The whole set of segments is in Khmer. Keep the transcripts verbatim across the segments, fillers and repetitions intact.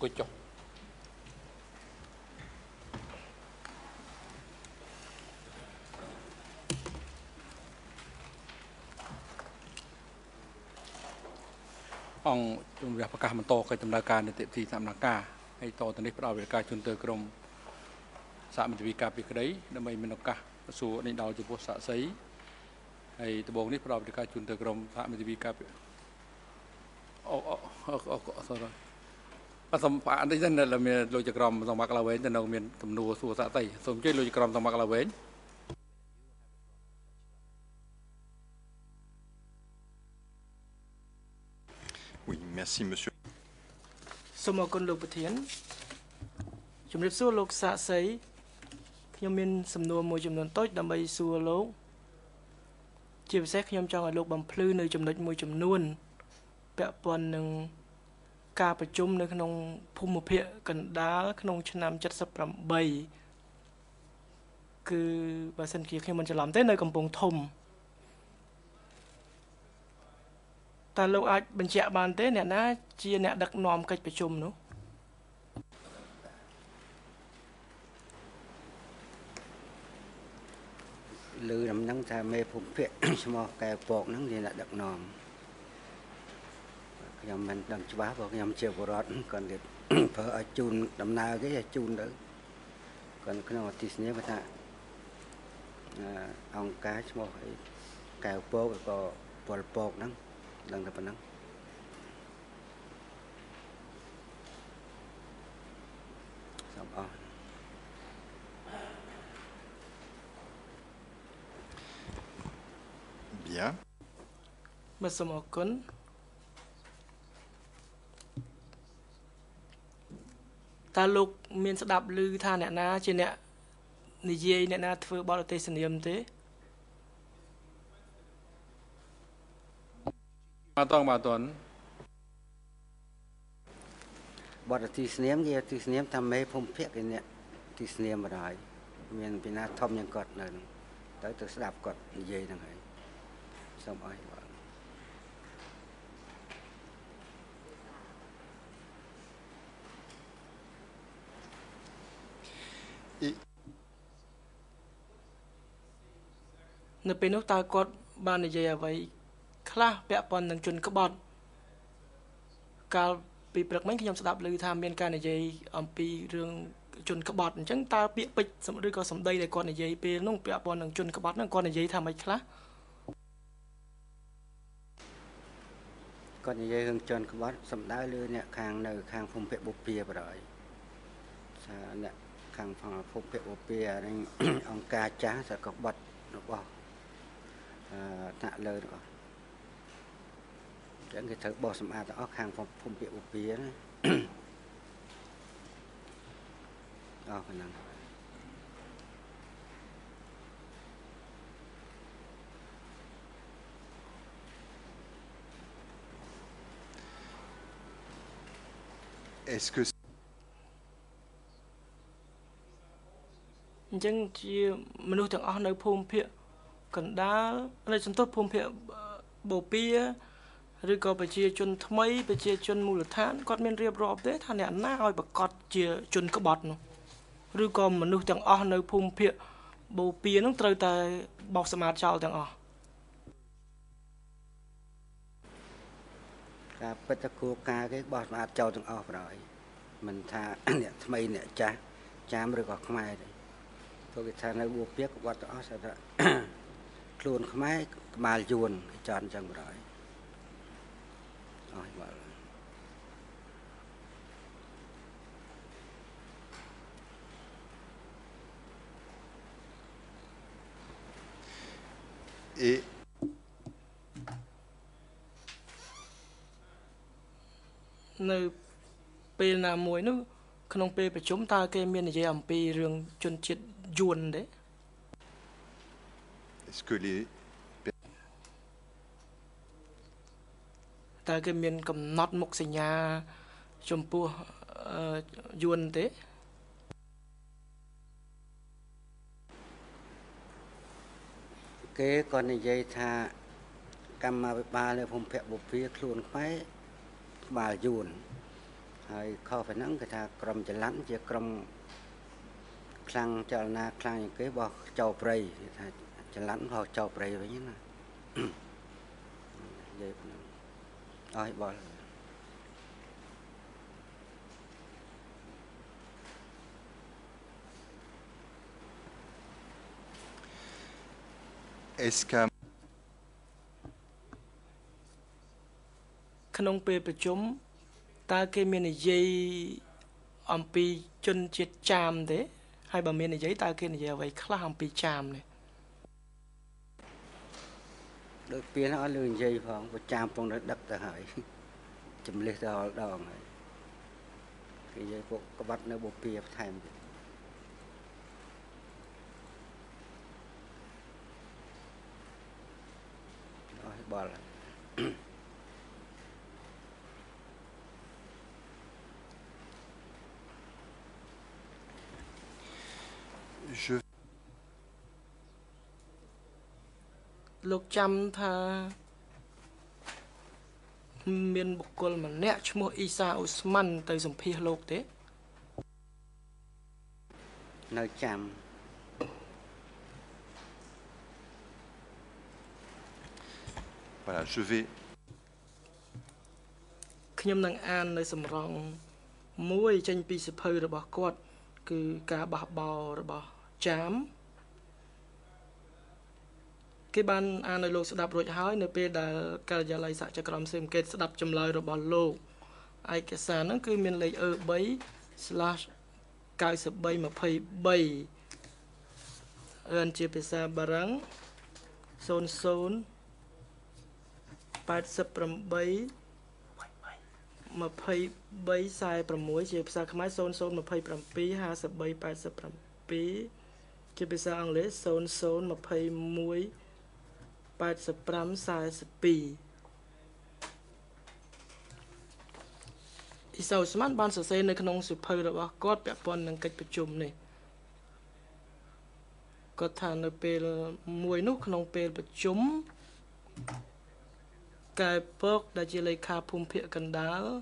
អង្គុយចុះអង្គជំនះប្រកាសបន្តកិច្ចដំណើរការនីតិវិធីសម្ដែងការហើយតទៅនេះផ្ដល់វិធានការជូនទៅក្រមសហមិត្តវិការពីក្តីដើម្បីមានឱកាសសួរនេះដល់ចំពោះសាក្សីហើយដំបូងនេះផ្ដល់វិធានការជូនទៅក្រមសហមិត្តវិការអូអូអូអូ sorry បាទសូមអានេះទៅមានលោកចក្រមសមាគមឡាវែងទៅនៅមានទំនួលសួរសាក្សីសូមជួយលោកចក្រមសមាគមឡាវែង Oui, merci monsieur. សូមអរគុណលោកប្រធានជំរាបសួរលោកសាក្សីខ្ញុំមានសំណួរមួយចំនួនតូចដើម្បីសួរលោកជាពិសេសខ្ញុំចង់ឲ្យលោកបំភ្លឺនៅចំណុចមួយចំនួនពាក់ព័ន្ធនឹងការប្រជុំនៅក្នុងភូមិភាគកណ្ដាលក្នុងឆ្នាំ จ็ดสิบแปด គឺបើសិនជាខ្ញុំមិនច្រឡំទេនៅកំពង់ធំតើលោកអាចបញ្ជាក់បានទេអ្នកណាជាអ្នកដឹកនាំកិច្ចប្រជុំនោះលើដំណឹងថាមេភូមិភាគឈ្មោះកែពកហ្នឹងជាអ្នកដឹកនាំខ្ញុំមិនដឹងច្បាស់ព្រោះខ្ញុំជាបរិវត្តគាត់គេប្រើឲ្យជូនដំណើរគេឲ្យជូនទៅគាត់ក្នុងអធិស្នេហ៍ថាអង្គការឈ្មោះអីកែពកក៏ពលពកហ្នឹងដឹងតែប៉ុណ្ណឹងសូមអរ Bien. បាទសូមអរគុណតើលោកមានស្ដាប់ឮថាអ្នកណាជាអ្នកនិយាយអ្នកណាធ្វើបទឧទ្ទេសនាមទេបាទតងបាទតនបទឧទ្ទេសនាមជាឧទ្ទេសនាមថាមេភូមិភាគគេអ្នកឧទ្ទេសនាមបណ្ដោយមានពីណាធំយ៉ាងគាត់នៅទៅទៅស្ដាប់គាត់និយាយហ្នឹងហើយសូមអរគុណនៅពេលនោះតើគាត់បាននិយាយអ្វីខ្លះពាក់ព័ន្ធនឹងជនក្បត់កាលពីព្រឹកមិញខ្ញុំស្ដាប់ឮថាមានការនិយាយអំពីរឿងជនក្បត់អញ្ចឹងតើពាក្យពេចន៍ឬក៏សម្ដីដែលគាត់និយាយពេលនោះពាក់ព័ន្ធនឹងជនក្បត់ហ្នឹងគាត់និយាយថាម៉េចខ្លះគាត់និយាយរឿងជនក្បត់សម្ដៅលើអ្នកខាងនៅខាងភូមិភាគបុព្វាបណ្ដោយថាអ្នកខាងភូមិភាគបុព្វាហ្នឹងអង្គការចាស់សក្បត់របស់អឺថ្នាក់លើរបស់ចឹងគេត្រូវបោះសម្អាតទាំងអស់ខាងភូមិភាគបុព្វាណាអរប៉ុណ្ណឹង Est-ce que អញ្ចឹងជាមនុស្សទាំងអស់នៅភូមិភាគកណ្ដាលនៅសន្ទុះភូមិភាគបូព៌ាឬក៏ប្រជាជនថ្មីប្រជាជនមូលដ្ឋានគាត់មានរៀបរាប់ទេថាអ្នកណាឲ្យប្រកាសជាជនក្បត់នោះឬក៏មនុស្សទាំងអស់នៅភូមិភាគបូព៌ានោះត្រូវតែបោសសម្អាតចោលទាំងអស់ការពិតទៅគោលការណ៍គេបោះសម្អាតចោលទាំងអស់បណ្ដោយមិនថាអ្នកថ្មីអ្នកចាស់ចាមឬក៏ខ្មែរទេព្រោះគេថានៅបូព៌ាក្បត់ទាំងអស់ថាខ្លួនខ្មែរក្បាលយួនគេចន់អញ្ចឹងបណ្ដោយអស់បាទ et នៅពេលណាមួយនោះក្នុងពេលប្រជុំតើគេមាននិយាយអំពីរឿងជនជាតិយួនទេ est-ce que les តើគេមានកំណត់មុខសញ្ញាចំពោះយួនទេគេក៏និយាយថាកម្មាភិបាលនៅភូមិភាគបុព្វាខ្លួនខ្មែរក្បាលយួនហើយខុសពីហ្នឹងគេថាក្រុមចល័តជាក្រុមខ្លាំងចលនាខ្លាំងជាងគេបោះចោលព្រៃគេថាចល័តបោះចោលព្រៃវិញណានិយាយប៉ុណ្ណឹងអស់បល Est-ce que ក្នុងពេលប្រជុំតើគេមាននិយាយអំពីជនជាតិចាមទេហើយបើមាននិយាយតើគេនិយាយអ្វីខ្លះអំពីចាមនេះដូចពេលហ្នឹងអត់លឺនិយាយផងប្រចាំពងនៅដឹកទៅហើយចំលេះទៅដល់ដងហើយគេនិយាយពួកក្បាត់នៅបូព៌ាបន្ថែមទៀតអស់បល je លោកចាំថាមានបុគ្គលម្នាក់ឈ្មោះអ៊ីសាអ៊ូស្ម៉ាន់ទៅសម្ភាសលោកទេនៅចាំ voilà je vais ខ្ញុំនឹងអាននៅសំរងមួយចេញពីសភៅរបស់គាត់គឺការបះបោររបស់ចាមគេបានអានឲ្យលោកស្ដាប់រួចហើយនៅពេលដែលការិយាល័យសហចក្រមស៊ើបអង្កេតស្ដាប់ចម្លើយរបស់លោកឯកសារហ្នឹងគឺមានលេខ អឺ 3/៩៣ ២៣ រៀនជាភាសាបារាំង 00 83 23 46 ជាភាសាខ្មែរ 00 27 53 87 ជាភាសាអង់គ្លេស 00 21 85 42 អ៊ីសាអ៊ូស្ម៉ាន់បានសរសេរនៅក្នុងសៀវភៅរបស់គាត់ពាក់ព័ន្ធនឹងកិច្ចប្រជុំនេះគាត់ថានៅពេលមួយនោះក្នុងពេលប្រជុំកែពកដែលជាលេខាភូមិភាគកណ្ដាល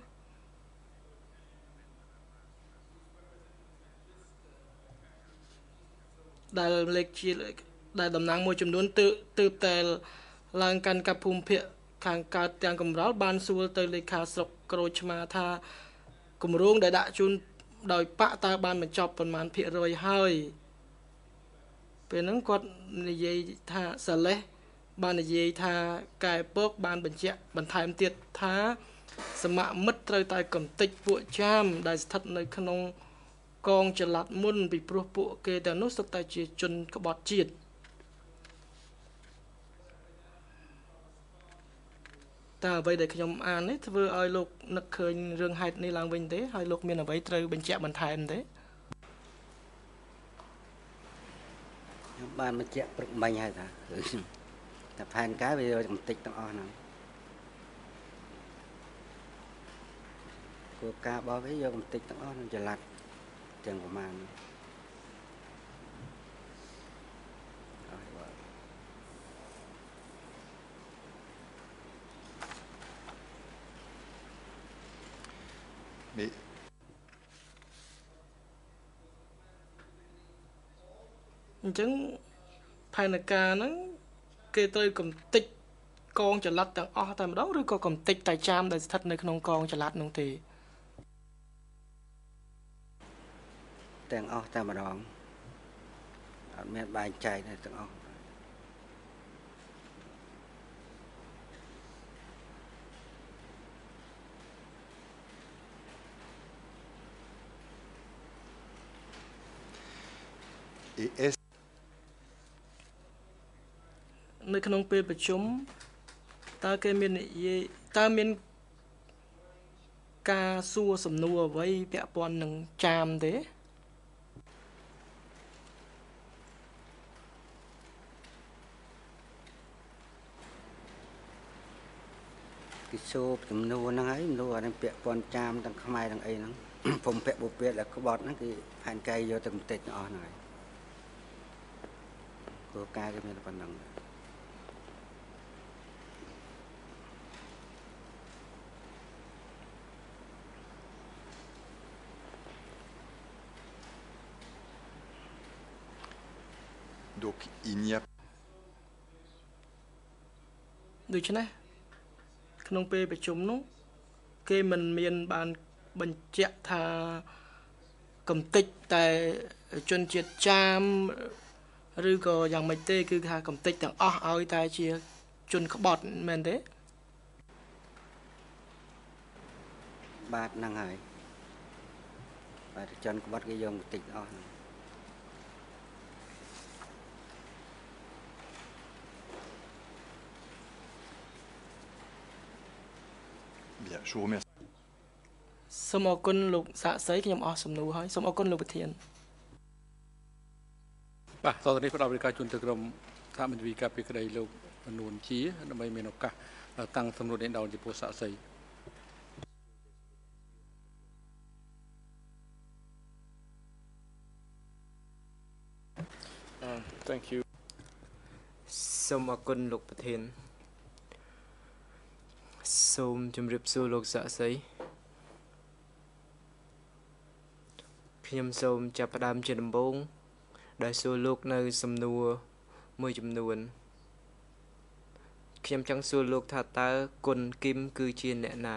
ដែលលេខជាដែលតំណាងមួយចំនួនទើបទើបតែឡើងកាន់កាប់ភូមិភាគខាងកើតទាំងកំរល់បានសួរទៅលេខាស្រុកក្រូចឆ្មាថាគម្រោងដែលដាក់ជូនដោយបាក់តើបានបញ្ចប់ប៉ុន្មានភាគរយហើយពេលហ្នឹងគាត់និយាយថាសាឡេះបាននិយាយថាកែពកបានបញ្ជាក់បន្ថែមទៀតថាសមមិត្តត្រូវតែកំទេចពួកចាមដែលស្ថិតនៅក្នុងកងចល័តមុនពីព្រោះពួកគេទាំងនោះសុទ្ធតែជាជនក្បត់ជាតិតើអ្វីដែលខ្ញុំអាននេះធ្វើឲ្យលោកនឹកឃើញរឿងហេតុនេះឡើងវិញទេហើយលោកមានអ្វីត្រូវបញ្ជាក់បន្ថែមទេខ្ញុំបានបញ្ជាក់ព្រឹកមិញហើយថាតែផែនការវាកំតិចទាំងអស់ហ្នឹងគោលការណ៍របស់វាយកកំតិចទាំងអស់នឹងចល័តទាំងប្រមាណ mais អញ្ចឹងផែនការហ្នឹងគេត្រូវកំទេចកងចល័តទាំងអស់តែម្ដងឬក៏កំទេចតែចាមដែលស្ថិតនៅក្នុងកងចល័តនោះទេទាំងអស់តែម្ដងអត់មានបែងចែកទេទាំងអស់ et est នៅក្នុងពេលប្រជុំតើគេមាននិយាយតើមានការសួរសំណួរអ្វីពាក់ព័ន្ធនឹងចាមទេ គេសួរចំនួនហ្នឹងហើយនោះអានឹងពាក់ព័ន្ធចាមទាំងខ្មែរទាំងអីហ្នឹងភូមិពាក់បុព្វាដែលក្បត់ហ្នឹងគឺផែនការយកទៅបន្តិចទាំងអស់ហ្នឹងហើយគោលការណ៍គេមានប៉ុណ្ណឹង et Donc il n'y a ដូច្នេះក្នុងពេលប្រជុំនោះគេមិនមានបានបញ្ជាក់ថាកំតិចតែជនជាតិចាមឬក៏យ៉ាងម៉េចទេគឺថាកំតិចទាំងអស់ឲ្យតែជាជនក្បត់មែនទេបាទហ្នឹងហើយបាទជនក្បត់គេយកកំតិចអស់ Bien, je vous remercie. សូមអរគុណលោកសាក់សីខ្ញុំអស់សំណួរហើយសូមអរគុណលោកប្រធានបាទតទៅនេះផ្ដល់វិការជូនទៅក្រុមសហមន្ត្រីការពីក្តីលោកនួនជាដើម្បីមានឱកាសតាំងសំណួរនេះដល់ចំពោះសាក់សី Thank you សូមអរគុណលោកប្រធានសូមជម្រាបសួរលោកសាក់សីខ្ញុំសូមចាប់ផ្ដើមជាដំបូងដោយសួរលោកនៅសំណួរមួយចំនួនខ្ញុំចង់សួរលោកថាតើគុណគឹមគឺជាអ្នកណា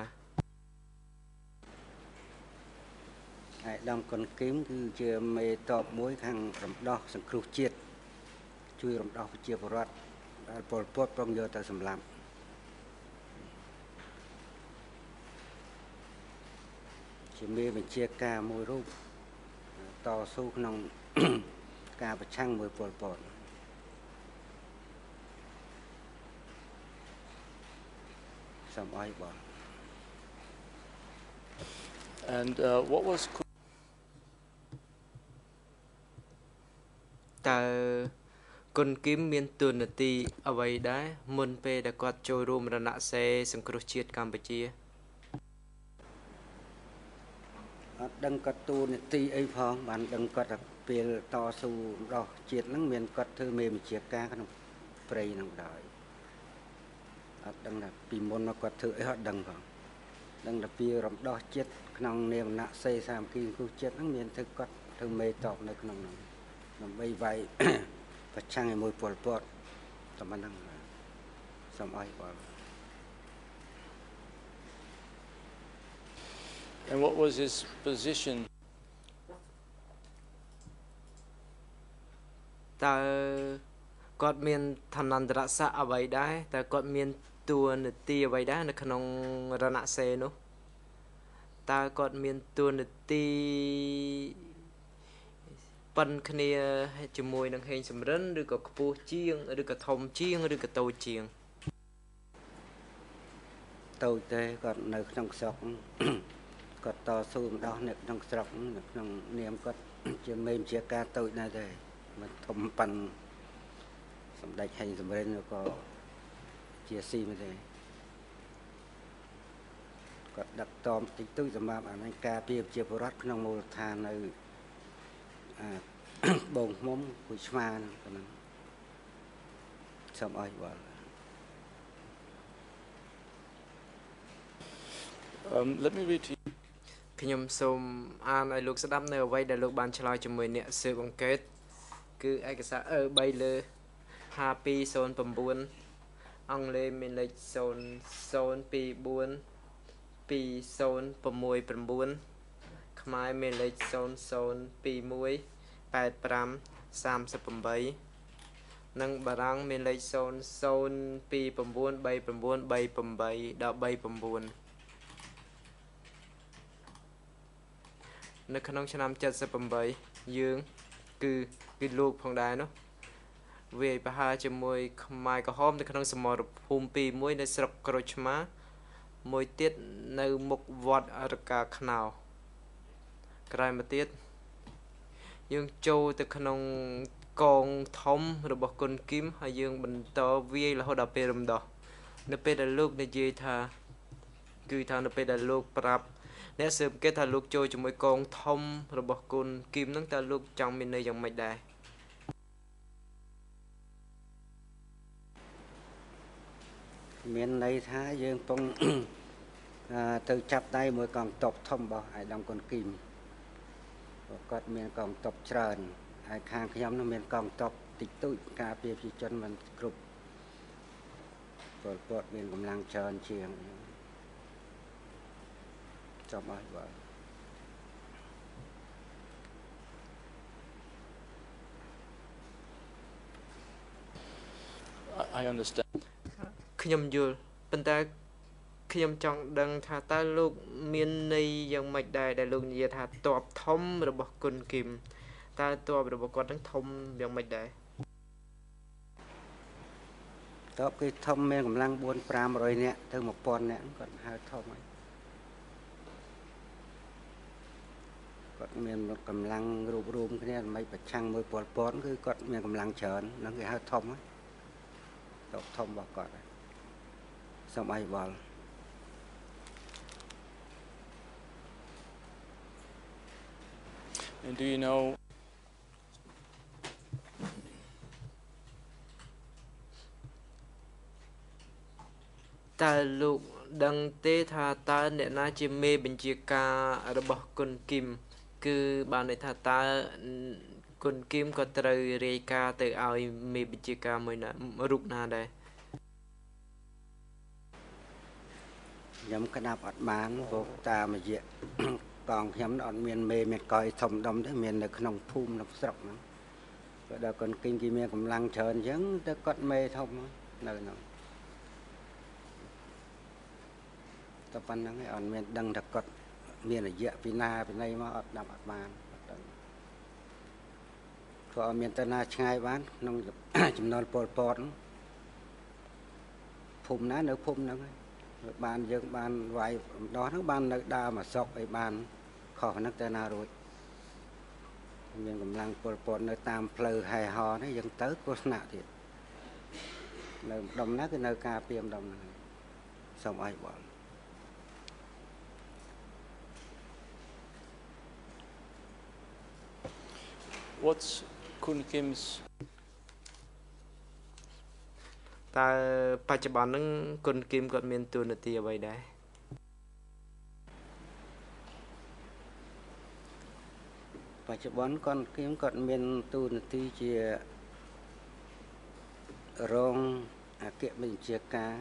អាយដាមគុណគឹមគឺជាមេតបមួយខាងរំដោះសង្គ្រោះជាតិជួយរំដោះប្រជាពលរដ្ឋដែលពលពតប្រងយកទៅសម្លាប់ ជាមេបញ្ជាការមួយរូបតស៊ូក្នុង ការប្រឆាំងមួយពលពតសូមអរគុណ And uh, what was តើគុណគឹមមានតួនាទីអ្វីដែរមុនពេលដែលគាត់ចូលរួមរណសេរីសង្គ្រោះជាតិកម្ពុជា អត់ដឹងគាត់តួនាទីអីផងបានដឹងគាត់ថាពេលតស៊ូរបស់ជាតិហ្នឹងមានគាត់ធ្វើមេបញ្ជាការក្នុងព្រៃហ្នឹងដែរអត់ដឹងថាពីមុនមកគាត់ធ្វើអីអត់ដឹងផងដឹងថាពីរំដោះជាតិក្នុងនាមណៈសេសាមគ្គីសង្គ្រោះជាតិហ្នឹងមានធ្វើគាត់ធ្វើមេតបនៅក្នុងហ្នឹងដើម្បីវាយ ប្រឆាំងជាមួយពលពតតែមិនហ្នឹងសូមអរគុណ And what was his position? តើគាត់មានឋានន្តរស័ក្តិអ្វីដែរតើគាត់មានតួនាទីអ្វីដែរនៅក្នុងរណសេរីនោះតើគាត់មានតួនាទីប៉ុនគ្នាជាមួយនឹងហេងសំរិនឬក៏ខ្ពស់ជាងឬក៏ធំជាងឬក៏តូចជាងតូចទេគាត់នៅក្នុងស្រុក គាត់តស៊ូម្ដោះនៅក្នុងស្រុកនៅក្នុងនាមគាត់ជាមេបញ្ជាការតូចដែរទេមិនធំប៉ាន់សម្ដេចហេងសំរិនក៏ជាស៊ីមែនទេគាត់ដឹកតំតិចតួចសម្រាប់អានឹងការពារប្រជាពលរដ្ឋក្នុងមូលដ្ឋាននៅអាបងឃ្មុំគួយឆ្មាហ្នឹងសូមអរគុណ Um, let me read to you. ខ្ញុំសូមអានឲ្យលោកស្ដាប់នៅអ្វីដែលលោកបានឆ្លើយជាមួយអ្នកស៊ើបអង្កេតគឺឯកសារអឺ3លើ ห้าពីរศูนย์chín អង់គ្លេសមានលេខ ศูนย์ ศูนย์ ពីរ បួន ពីរ ศูนย์ หก เก้า ខ្មែរមានលេខ ศูนย์ ศูนย์ ពីរ មួយ แปด ห้า สาม แปด និងបារាំងមានលេខ ศูนย์ ศูนย์ ពីរ 9 3 9 3 8 ដល់ 39 នៅក្នុងឆ្នាំ 78 យើងគឺគឺលោកផងដែរនោះវាយប្រហារជាមួយខ្មែរក្រហមនៅក្នុងសមរភូមិពីរមួយនៅស្រុកក្រូចឆ្មាមួយទៀតនៅមុខវត្តរកាខ្នោក្រោយមកទៀតយើងចូលទៅក្នុងកងធំរបស់គុណគឹមហើយយើងបន្តវាយរហូតដល់ពេលរំដោះនៅពេលដែលលោកនិយាយថាគឺថានៅពេលដែលលោកប្រាប់អ្នកស៊ើបអង្កេតថាលោកចូលជាមួយកងធំរបស់គុណគឹមហ្នឹងតើលោកចង់មានន័យយ៉ាងម៉េចដែរមានន័យថាយើងពង ទៅចាប់ដៃមួយកងតបធំរបស់អាយដាមគុណគឹមគាត់មានកងតបច្រើនហើយខាងខ្ញុំនោះមានកងតបតិចតួចការពារប្រជាជនមិនគ្រប់ពលពតមានកម្លាំងច្រើនជាងចាំអស់បាទ I understand. ខ្ញុំយល់ប៉ុន្តែខ្ញុំចង់ដឹងថាតើលោកមានន័យយ៉ាងម៉េចដែរដែលលោកនិយាយថាតបធំរបស់គុនគឹមតើតបរបស់គាត់នឹងធំយ៉ាងម៉េចដែរតបគេធំមានកម្លាំង bốn năm trămនាក់ទៅ một nghìnនាក់គាត់ហៅធំហើយគាត់មានកម្លាំងរូបរួមគ្នាដើម្បីប្រឆាំងមួយពលពតគឺគាត់មានកម្លាំងច្រើននឹងគេហៅធំហើយតបធំរបស់គាត់ហើយសូមអីវល់ And do you know តើលោកដឹងទេថាតើអ្នកណាជាមេបញ្ជាការរបស់គុនគឹមគឺបានន័យថាតើគុនគឹមក៏ត្រូវរាយការណ៍ទៅឲ្យមេបញ្ជាការមួយណារូបណាដែរ ខ្ញុំក្តាប់អត់បានព្រោះតាមរយៈកងខ្ញុំអត់មានមេមានកយធំដុំទេមាននៅក្នុងភូមិនៅស្រុកហ្នឹងក៏ដល់គុនគឹមគេមានកម្លាំងច្រើនអញ្ចឹងទៅគាត់មេធំនៅហ្នឹង តែប៉ុណ្្នឹងឯងអត់មានដឹងថាគាត់មានរយៈពីណាពីណីមកអត់ដាប់អត់បានអត់ដឹងព្រោះអត់មានទៅណាឆ្ងាយបានក្នុងចំនួនពលពតភូមិណានៅភូមិហ្នឹងហើយបានយើងបានវាយម្ដងហ្នឹងបាននៅដើរមកស្រុកអីបានខុសហ្នឹងទៅណារួចមានកម្លាំងពលពតនៅតាមផ្លូវហែហោនេះយើងទៅគ្រោះថ្នាក់ទៀតនៅម្ដុំណាគឺនៅការពារម្ដុំហ្នឹងសូមអីបង what's Kun Kim's តើបច្ចុប្បន្នហ្នឹងគុនគឹមគាត់មានតួនាទីអ្វីដែរបច្ចុប្បន្នគុនគឹមគាត់មានតួនាទីជារងអគ្គបញ្ជាការ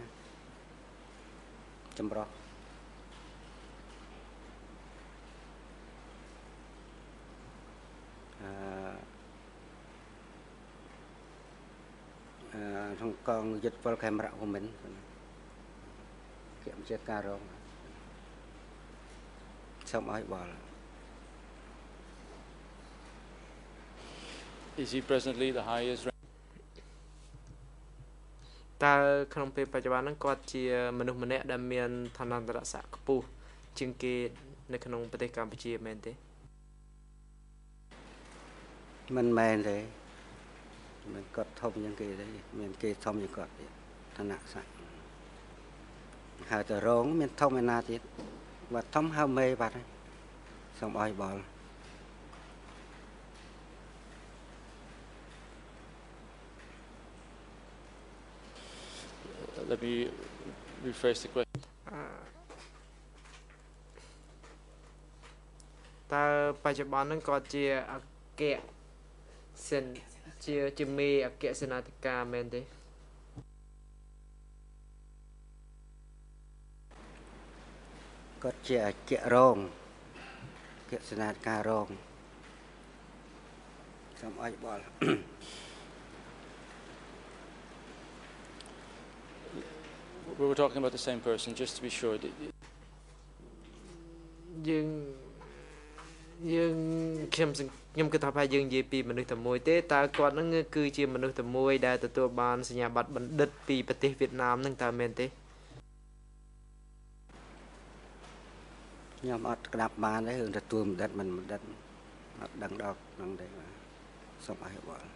ចម្រុះ trong con dịch vào camera của mình kiểm tra ca rồi xong ai bảo is he presently the highest rank? តើក្នុងពេលបច្ចុប្បន្នហ្នឹងគាត់ជាមនុស្សម្នាក់ដែលមានឋានន្តរស័ក្តិខ្ពស់ជាងគេនៅក្នុងប្រទេសកម្ពុជាមែនទេមិនមែនទេមិនគាត់ធំជាងគេទេមានគេធំជាងគាត់ទៀតឋានៈស័ក្តិហៅទៅរងមានធំឯណាទៀតបើធំហៅមេបាត់ហើយសូមអោយបល Let me rephrase the question. តើបច្ចុប្បន្នហ្នឹងគាត់ជាអគ្គសេនជាជាមេអគ្គសេនាធិការមែនទេគាត់ជាអគ្គរងអគ្គសេនាធិការរងសូមអោយបល We were talking about the same person, just to be sure. យើងយើងខ្ញុំខ្ញុំគិតថាប្រហែលយើងនិយាយពីមនុស្សតែមួយទេតើគាត់ហ្នឹងគឺជាមនុស្សតែមួយដែលទទួលបានសញ្ញាបត្របណ្ឌិតពីប្រទេសវៀតណាមហ្នឹងតើមែនទេខ្ញុំអត់ក្តាប់បានទេរឿងទទួលបណ្ឌិតមិនបណ្ឌិតអត់ដឹងដល់ហ្នឹងទេសូមអរគុណ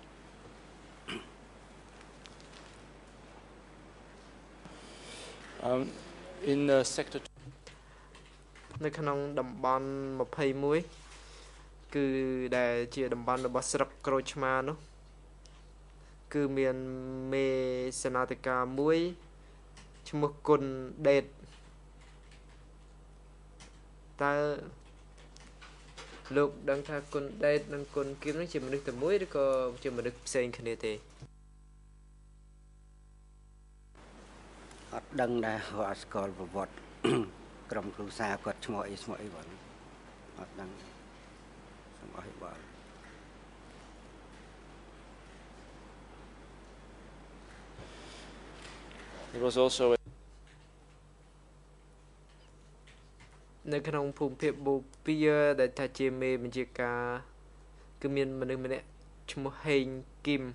Um, in uh, sector នៅក្នុងតំបន់ម្ភៃមួយ គឺដែលជាតំបន់របស់ស្រុកក្រូចឆ្មានោះ គឺមានមេសេនាធិការមួយឈ្មោះគុណដេតតើលោកដឹងថាគុណដេតនិងគុណគឹមនឹងជាមនុស្សតែមួយឬក៏ជាមនុស្សផ្សេងគ្នាទេអត់ដឹងដែរអត់ស្គាល់ប្រវត្តិ ក្រុមគ្រួសារគាត់ឈ្មោះអីឈ្មោះអីបងអត់ដឹងសូមអរគុណ There was also a នៅក្នុងភូមិភាគបូព៌ាដែលថាជាមេបញ្ជាការគឺមានមនុស្សម្នាក់ឈ្មោះហេងគឹម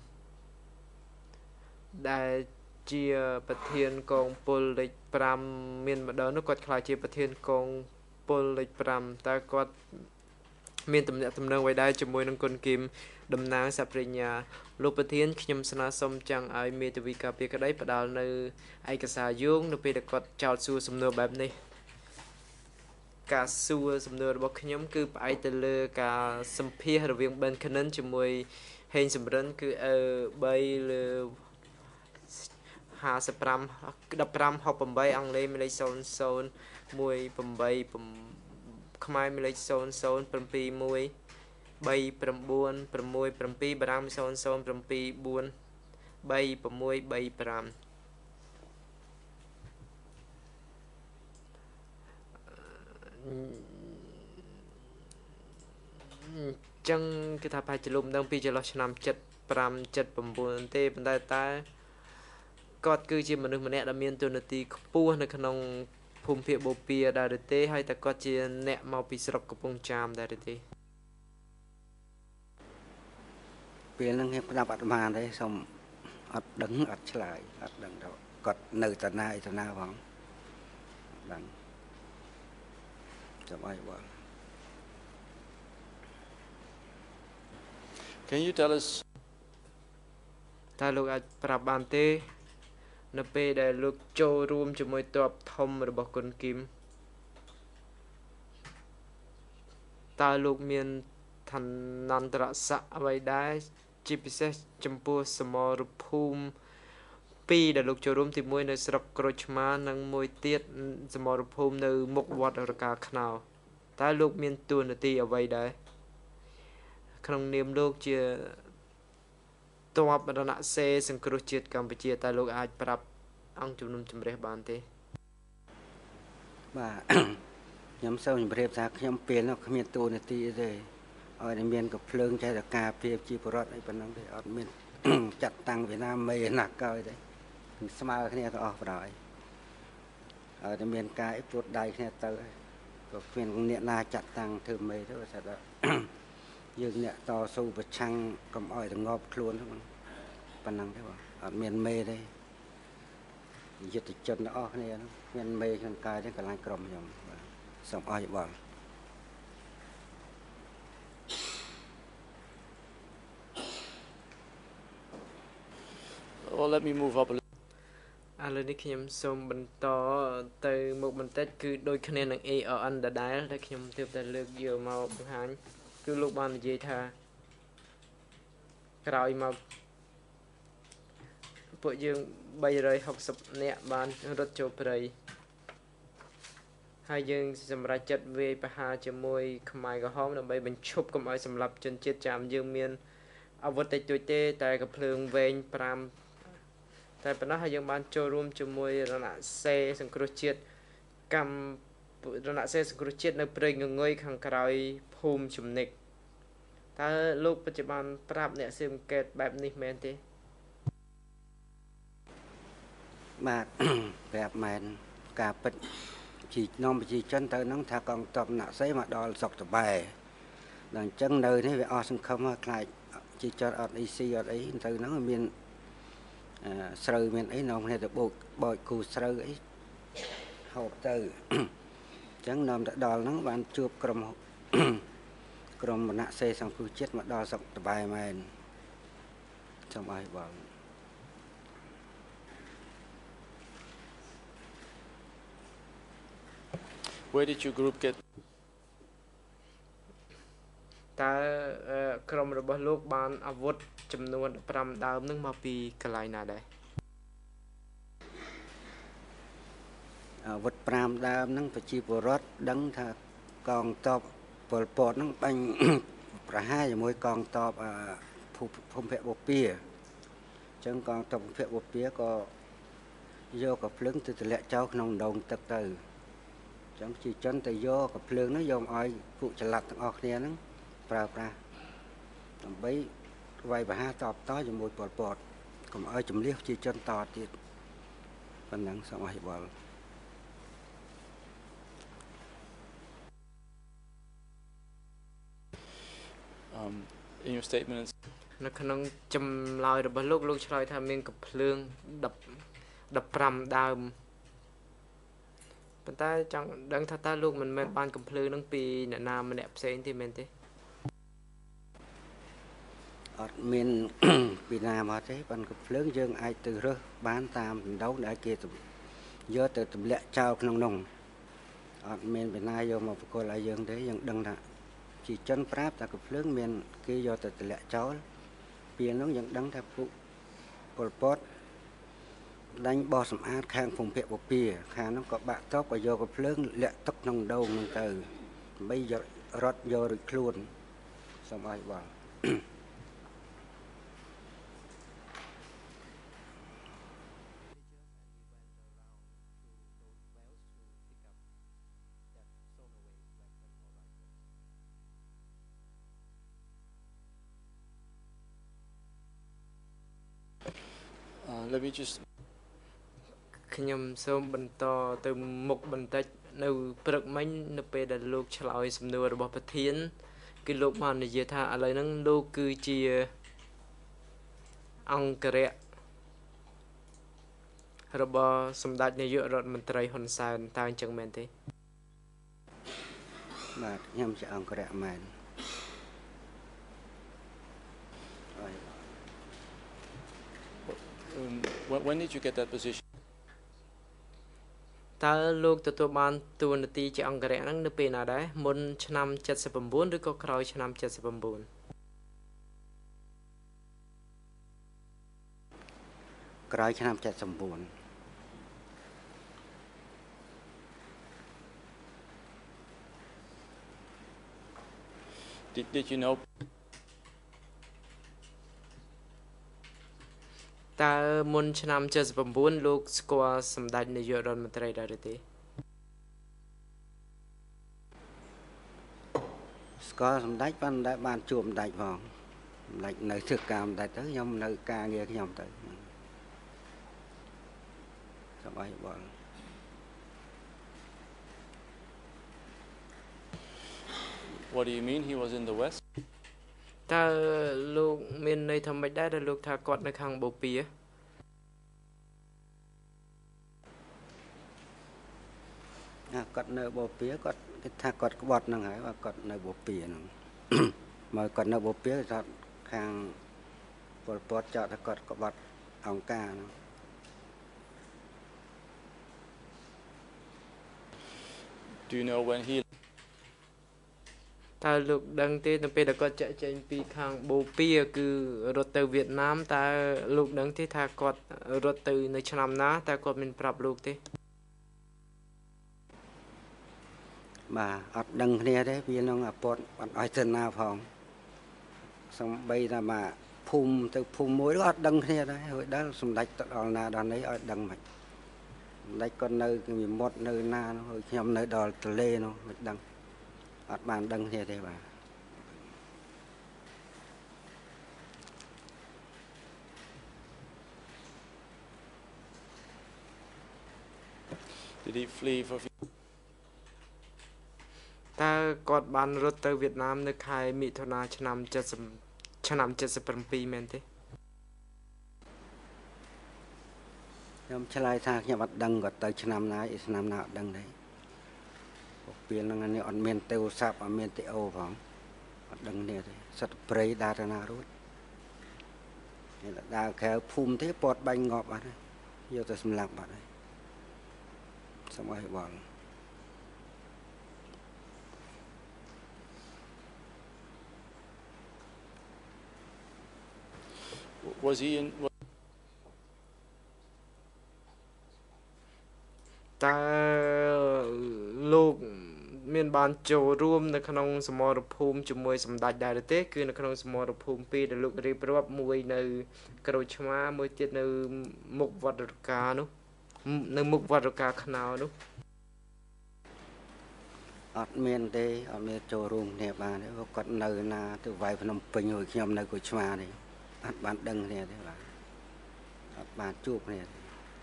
ដែលជាប្រធានកងពលលេខ 5 មានម្ដងនោះគាត់ខ្លាចជាប្រធានកងពលលេខ 5 តើគាត់មានតំណែងតំណែងអ្វីដែរជាមួយនឹងគុណគឹមតំណាងសព្រិញ្ញាលោកប្រធានខ្ញុំស្នើសុំចង់ឲ្យមេធាវីការពារក្តីផ្ដល់នៅឯកសារយោងនៅពេលដែលគាត់ចោទសួរសំណួរបែបនេះការសួរសំណួររបស់ខ្ញុំគឺផ្អែកទៅលើការសម្ភាសរវាងបេនខនិនជាមួយហេងសំរិនគឺអឺ3លើ55 15 68អង់គ្លេសមានលេខ00 18 ខ្មែរមានលេខ00 71 39 667បារាំង00 74 3635ចឹងគឺថាប្រហែលជាលុំដឹងពីចន្លោះឆ្នាំ75 79ទេប៉ុន្តែតែគាត់គឺជាមនុស្សម្នាក់ដែលមានតួនាទីខ្ពស់នៅក្នុងភូមិភាគបូព៌ាដែរឬទេហើយតែគាត់ជាអ្នកមកពីស្រុកកំពង់ចាមដែរឬទេពេលហ្នឹងខ្ញុំប្រាប់អត់បានទេសូមអត់ដឹងអត់ឆ្លើយអត់ដឹងទៅគាត់នៅតាណាឯតាណាផងដឹងចាំអីបង Can you tell us តើលោកអាចប្រាប់បានទេនៅពេលដែលលោកចូលរួមជាមួយទ័ពធំរបស់គុណគឹមតើលោកមានឋានន្តរស័ក្តិអ្វីដែរជាពិសេសចំពោះសមរភូមិពីរដែលលោកចូលរួមទីមួយនៅស្រុកក្រូចឆ្មានិងមួយទៀតសមរភូមិនៅមុខវត្តរកាខ្នោតើលោកមានតួនាទីអ្វីដែរក្នុងនាមលោកជាទ័ពរណសេរសង្គ្រោះជាតិកម្ពុជាតើលោកអាចប្រាប់អង្គជំនុំជម្រះបានទេបាទខ្ញុំសូមជម្រាបថាខ្ញុំពេលនោះគ្មានតួនាទីទេឲ្យតែមានកភ្លើងចេះតែការពារជីវរដ្ឋអីប៉ុណ្ណឹងទេអត់មាន ចាត់តាំងពីណាមេណាកោយទេគឺស្មើគ្នាទាំងអស់បណ្ដោយឲ្យតែមានការអីពួតដៃគ្នាទៅក៏គ្មានអ្នកណាចាត់តាំងធ្វើមេទេថាថា យើងអ្នកតស៊ូប្រឆាំងកុំឲ្យតែងប់ខ្លួនហ្នឹងប៉ុណ្ណឹងទេបងអត់មានមេទេយុទ្ធជនទាំងអស់គ្នាហ្នឹងមានមេក្នុងកាយទេកន្លែងក្រុមខ្ញុំបាទសូមអរយោបល់ well let me move up a little ឥឡូវនេះខ្ញុំសូមបន្តទៅមុខបន្តិចគឺដូចគ្នានឹង A R N ដដែលដែលខ្ញុំទើបតែលើកយកមកបង្ហាញគឺលោកបាននិយាយថាក្រោយមកពួកយើង360នាក់បានរត់ចូលព្រៃហើយយើងសម្រេចចិត្តវាយប្រហារជាមួយខ្មែរក្រហមដើម្បីបញ្ឈប់កុំឲ្យសម្លាប់ជនជាតិចាមយើងមានអាវុធតិចតួចទេតែកាភ្លើងវែង5តែប៉ុណ្ណោះហើយយើងបានចូលរួមជាមួយរណសេរសង្គ្រោះជាតិកម្មរណសេរសង្គ្រោះជាតិនៅព្រៃងងុយខាងក្រោយភូមិជំនិកតើលោកបច្ចុប្បន្នប្រាប់អ្នកស៊ើបអង្កេតបែបនេះមែនទេបាទ ប្រាប់មែនការពិតជីនាំប្រជាជនទៅហ្នឹងថាកងទ័ពណាក់សេមកដល់ស្រុកតបែដល់អញ្ចឹងនៅនេះវាអស់សង្ឃឹមខ្លាចជីចត់អត់អីស៊ីអត់អីទៅហ្នឹងមានស្រូវមានអីនាំគ្នាទៅបោកបោចគូស្រូវអីហូបទៅអញ្ចឹងនាំទៅដល់ហ្នឹងបានជួបក្រុម ក្រុមរណសេរសង្គ្រោះជាតិមកដល់ស្រុកតបែមែនសូមអរគុណ where did your group get តើក្រុមរបស់លោកបានអាវុធចំនួន5ដើមនឹងមកពីកន្លែងណាដែរអាវុធ5ដើមហ្នឹងប្រជាពលរដ្ឋដឹងថាកងទ័ព Pol Pot ហ្នឹងបាញ់ ប្រហារជាមួយកងទ័ពភូភូមិភាគបូព៌ាអញ្ចឹងកងទ័ពភូមិភាគបូព៌ាក៏យកកភ្លើងទៅទម្លាក់ចោលក្នុងដងទឹកទៅអញ្ចឹងប្រជាជនទៅយកកភ្លើងហ្នឹងយកមកឲ្យពួកចល័តទាំងអស់គ្នាហ្នឹងប្រើប្រាស់ដើម្បីវាយប្រហារតបតជាមួយប៉ុលពតកុំឲ្យជំនះប្រជាជនតទៀតប៉ុណ្ណឹងសូមអរគុណ Um, in your statement, នៅក្នុងចម្លើយរបស់លោកលោកឆ្លើយថាមានកំភ្លើង10 15ដើមប៉ុន្តែចង់ដឹងថាតើលោកមិនមែនបានកំភ្លើងនឹងពីអ្នកណាម្នាក់ផ្សេងទេមែនទេអត់មាន ពីណាមកទេប៉ុន្តែកំភ្លើងយើងអាចទៅរើសបានតាមដណ្ដៅដែលគេយកទៅទម្លាក់ចោលក្នុងនោះអត់មានពីណាយកមកប្រគល់ឲ្យយើងទេយើងដឹងថាជាជនប្រាប់ថាកំភ្លើងមានគេយកទៅទម្លាក់ចោលពេលនោះយើងដឹងថាពួកពលពតដាញ់បោះសម្អាតខាងភូមិភាគបូព៌ាខាងនោះក៏បាក់តបក៏យកកំភ្លើងលាក់ទឹកក្នុងដងនោះទៅដើម្បីយករត់យករួចខ្លួនសូមឲ្យបង uh, let me just ខ្ញុំសូមបន្តទៅមុខបន្តិចនៅព្រឹកមិញនៅពេលដែលលោកឆ្លើយសំណួររបស់ប្រធានគឺលោកបាននិយាយថាឥឡូវហ្នឹងលោកគឺជាអង្គរៈរបស់សម្ដេចនាយករដ្ឋមន្ត្រីហ៊ុនសែនតើអញ្ចឹងមែនទេបាទខ្ញុំជាអង្គរៈមែន um, when, when did you get that position តើលោកទទួលបានតួនាទីជាអង្គរៈហ្នឹងនៅពេលណាដែរមុនឆ្នាំ79ឬក៏ក្រោយឆ្នាំ79 ក្រោយឆ្នាំ79 did, did you know តើមុនឆ្នាំ79លោកស្គាល់សម្ដេចនាយករដ្ឋមន្ត្រីដែរឬទេស្គាល់សម្ដេចបានតែបានជួបសម្ដេចផងសម្ដេចនៅធ្វើការសម្ដេចទៅខ្ញុំនៅការងារខ្ញុំទៅសប្បាយបង what do you mean he was in the west តើលោកមានន័យថាម៉េចដែរដែលលោកថាគាត់នៅខាងបូព៌ាគាត់នៅបូព៌ាគាត់គេថាគាត់ក្បត់ហ្នឹងហើយគាត់នៅបូព៌ាហ្នឹង មកគាត់នៅបូព៌ាគាត់ខាងពលពតចោទថាគាត់ក្បត់អង្គការហ្នឹង do you know when he តើលោកដឹងទេនៅពេលដែលគាត់ចាក់ចែងពីខាងបូព៌ាគឺរត់ទៅវៀតណាមតើលោកដឹងទេថាគាត់រត់ទៅនៅឆ្នាំណាតើគាត់មានប្រាប់លោកទេបាទអត់ដឹងគ្នាទេវានឹងអពតអត់ឲ្យទៅណាផងសំបីថាមកភូមិទៅភូមិមួយក៏អត់ដឹងគ្នាដែរហើយដល់សម្ដេចទៅដល់ណាដល់នេះឲ្យដឹងមិនសម្ដេចគាត់នៅពីមាត់នៅណាហើយខ្ញុំនៅដល់ទន្លេនោះមិនដឹង អត់បានដឹងគ្នាទេបាទ did he flee for តើគាត់បានរត់ទៅវៀតណាមនៅខែមិថុនាឆ្នាំ70ឆ្នាំ77មែនទេខ្ញុំឆ្លើយថាខ្ញុំអត់ដឹងគាត់ទៅឆ្នាំណាឯឆ្នាំណាអត់ដឹងទេ ពេលហ្នឹងនេះអត់មានទូរស័ព្ទអត់មានទីអូផងអត់ដឹងទេសិតព្រៃដារណារួចនេះដើរក្រៅភូមិទេពតបាញ់ងាប់បាត់ហើយយកទៅសម្លាប់បាត់ហើយសូមអរគុណ was he in តើលោកមានបានបានចូលរួមនៅក្នុងសមរភូមិជាមួយសម្ដេចដែរទេគឺនៅក្នុងសមរភូមិពីរដែលលោករៀបរាប់មួយនៅក្រូចឆ្មាមួយទៀតនៅមុខវត្តរកានោះនៅមុខវត្តរកាខ្នោនោះអត់មានទេអត់មានចូលរួមគ្នាបានទេគាត់នៅណាទៅវាយភ្នំពេញហើយខ្ញុំនៅក្រូចឆ្មានេះអត់បានដឹងគ្នាទេបាទអត់បានជួបគ្នាទេ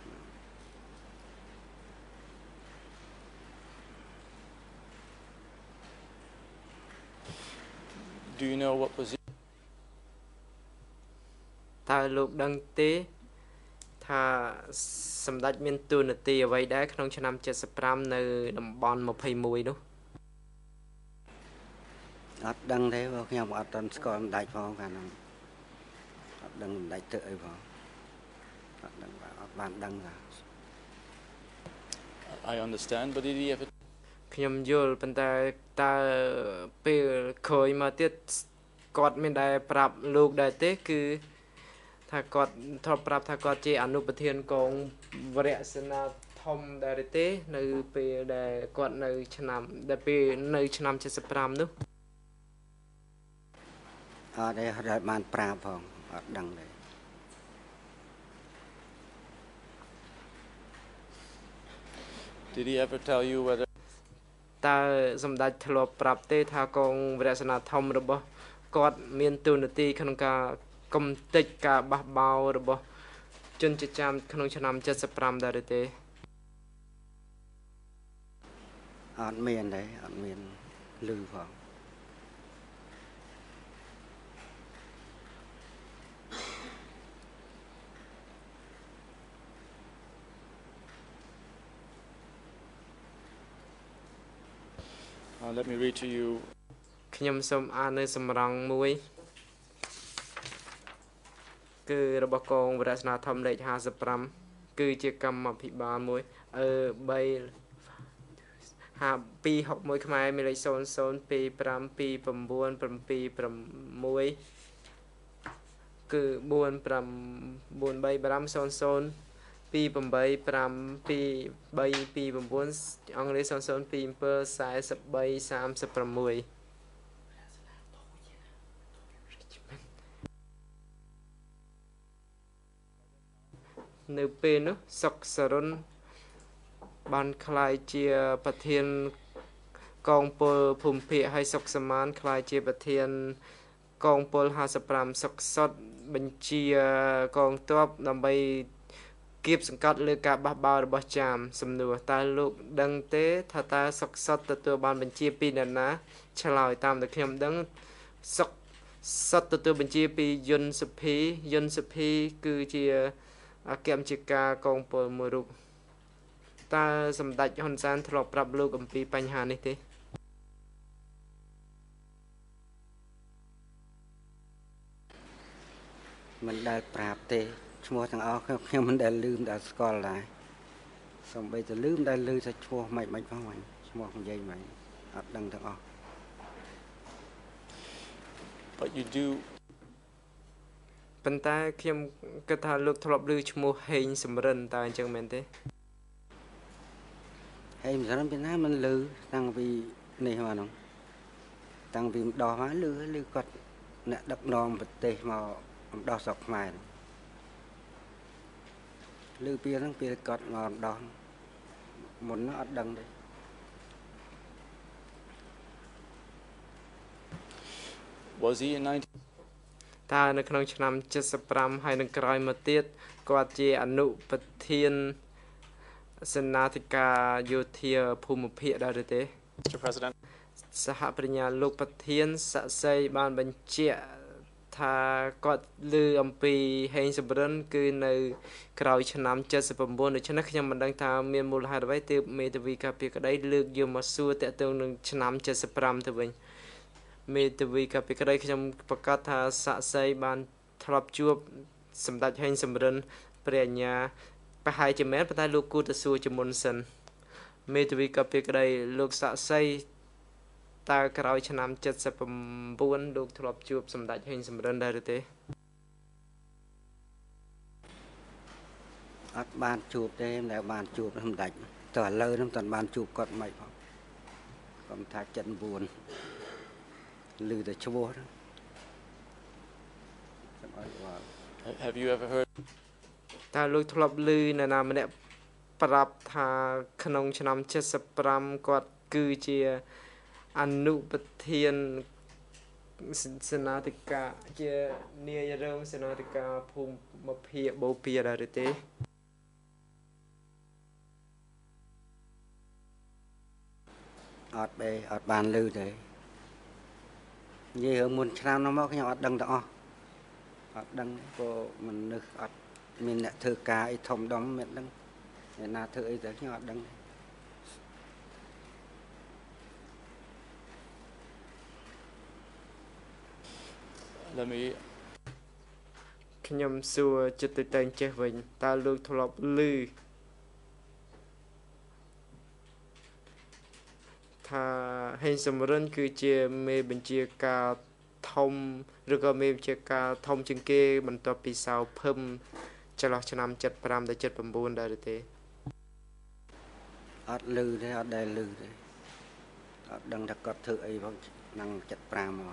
Do you know what position? តើលោកដឹងទេថាសម្ដេចមានតួនាទីអ្វីដែរក្នុងឆ្នាំเจ็ดสิบห้าនៅតំបន់ยี่สิบเอ็ดនោះអត់ដឹងទេបើខ្ញុំអត់ទាន់ស្គាល់សម្ដេចផងកាលហ្នឹងអត់ដឹងសម្ដេចទៅអីផងអត់ដឹងអត់បានដឹងថា I understand, but did he ever ខ្ញុំយល់ប៉ុន្តែតើពេលក្រោយមកទៀតគាត់មានដែរប្រាប់លោកដែរទេគឺថាគាត់ធ្លាប់ប្រាប់ថាគាត់ជាអនុប្រធានកងវរៈសេនាធំដែរទេនៅពេលដែលគាត់នៅឆ្នាំដែលពេលនៅឆ្នាំเจ็ดสิบห้าនោះអត់ទេអត់បានប្រាប់ផងអត់ដឹងទេ Did he ever tell you whether តើសម្ដេចធ្លាប់ប្រាប់ទេថាកងវរៈសេនាធំរបស់គាត់មានតួនាទីក្នុងការកំទេចការបះបោររបស់ជនជាតិចាមក្នុងឆ្នាំเจ็ดสิบห้าដែរទេអត់មានទេអត់មានឮផង Uh, let me read to you ខ្ញុំសូមអាននៅសម្រងមួយគឺរបស់កងវរៈសេនាធំលេខห้าสิบห้าគឺជាកម្មអភិបាលមួយអឺ3 2 6 1ខ្មែរមានលេខศูนย์ ศูนย์ ពីរ ห้า ពីរ 9 7 6គឺ 4 5 4 3 5 0 0 ពី8 5 ពី3 ពី9អង់គ្លេស ศูนย์ ศูนย์ ពី 7 43 36នៅពេលនោះសុកសរុនបានក្លាយជាប្រធានកងពលភូមិភាគហើយសុកសមានក្លាយជាប្រធានកងពលห้าสิบห้าសុកសុតបញ្ជាកងទ័ពដើម្បីគៀបសង្កត់លើការបះបោររបស់ចាមសំណួរតើលោកដឹងទេថាតើសុកសុតទទួលបានបញ្ជាពីនរណាឆ្លើយតាមដែលខ្ញុំដឹងសុកសុតទទួលបញ្ជាពីយុនសុភីយុនសុភីគឺជាអគ្គមជ្ឈការកងពលមួយរូបតើសម្ដេចហ៊ុនសែនធ្លាប់ប្រាប់លោកអំពីបញ្ហានេះទេមិនដែលប្រាប់ទេឈ្មោះទាំងអស់ខ្ញុំមិនដែលលឺមិនដែលស្គាល់ដែរសូម្បីតែលឺមិនដែលលឺថាឈ្មោះមិនមិនផងវិញឈ្មោះនិយាយមិនអត់ដឹងទាំងអស់ but you do ប៉ុន្តែខ្ញុំគិតថាលោកធ្លាប់ឮឈ្មោះហេងសំរិនតើអញ្ចឹងមែនទេហេងសំរិនពីណាមិនឮតាំងពីនេះមកហ្នឹងតាំងពីម្ដងមកឮឮគាត់អ្នកដឹកនាំប្រទេសមកម្ដងស្រុកខ្មែរឮពីហ្នឹងពីគាត់មកម្ដងមុនហ្នឹងអត់ដឹងទេ Was he in nineteen តើនៅក្នុងឆ្នាំเจ็ดสิบห้าហើយនឹងក្រោយមកទៀតគាត់ជាអនុប្រធានសេនាធិការយោធាភូមិភាគដែរទេ Mister President សហប្រញ្ញាលោកប្រធានស័ក្តិសិទ្ធិបានបញ្ជាក់ថាគាត់ឮអំពីហេងសំរិនគឺនៅក្រោយឆ្នាំเจ็ดสิบเก้าដូច្នេះខ្ញុំមិនដឹងថាមានមូលហេតុអ្វីទើបមេធាវីការពារក្តីលើកយកមកសួរតាក់ទងនឹងឆ្នាំเจ็ดสิบห้าទៅវិញមេធាវីការពារក្តីខ្ញុំប្រកាសថាស័ក្តិសិទ្ធិបានធ្លាប់ជួបសម្ដេចហេងសំរិនព្រះអញ្ញាប្រហែលជាមែនប៉ុន្តែលោកគួរតែសួរជាមុនសិនមេធាវីការពារក្តីលោកស័ក្តិសិទ្ធិតើក្រោយឆ្នាំเจ็ดสิบเก้าលោកធ្លាប់ជួបសម្ដេចហេងសំរិនដែរឬទេអត់បានជួបទេមិនដែលបានជួបសម្ដេចតើឥឡូវហ្នឹងមិនបានជួបគាត់មិនផង Còn thà chân buồn lư để chua đó. Have you ever heard? តើលោកធ្លាប់ឮនរណាម្នាក់ប្រាប់ថាក្នុងឆ្នាំ75គាត់គឺជាអនុប្រធានសេនាធិការជានាយរងសេនាធិការភូមិភាគបូព៌ាដែរឬទេអត់ទេអត់បានឮទេនិយាយរឿងមុនឆ្នាំនោះមកខ្ញុំអត់ដឹងទាំងអស់អត់ដឹងព្រោះមនុស្សអត់មានអ្នកធ្វើការអីធំដុំមានដឹងអ្នកណាធ្វើអីទៅខ្ញុំអត់ដឹង Let me ខ្ញុំសួរចិត្តទៅតែងចេះវិញតើលោកធ្លាប់ឮថាហេងសំរិនគឺជាមេបញ្ជាការធំឬក៏មេបញ្ជាការធំជាងគេបន្ទាប់ពីសៅភឹមចន្លោះឆ្នាំ75ដល់79ដែរទេអត់ឮទេអត់ដែលឮទេអត់ដឹងថាគាត់ធ្វើអីផងឆ្នាំ75មក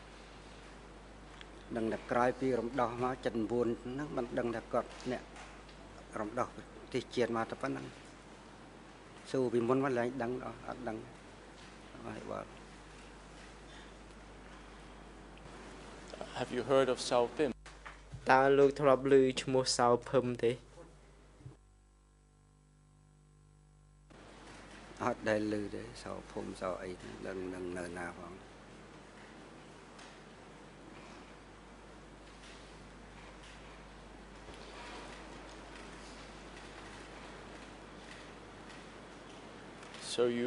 ដឹងតែក្រោយពីរំដោះមក79ហ្នឹងមិនដឹងថាគាត់អ្នករំដោះប្រទេសជាតិមកតែប៉ុណ្ណឹងសួរពីមុនមកឡើងដឹងអត់ដឹងហើយបាទ Have you heard of Sao Phim? តើលោកធ្លាប់ឮឈ្មោះសៅភឹមទេអត់ដែលឮទេសៅភូមិសៅអីដឹងនឹងនៅណាផង So you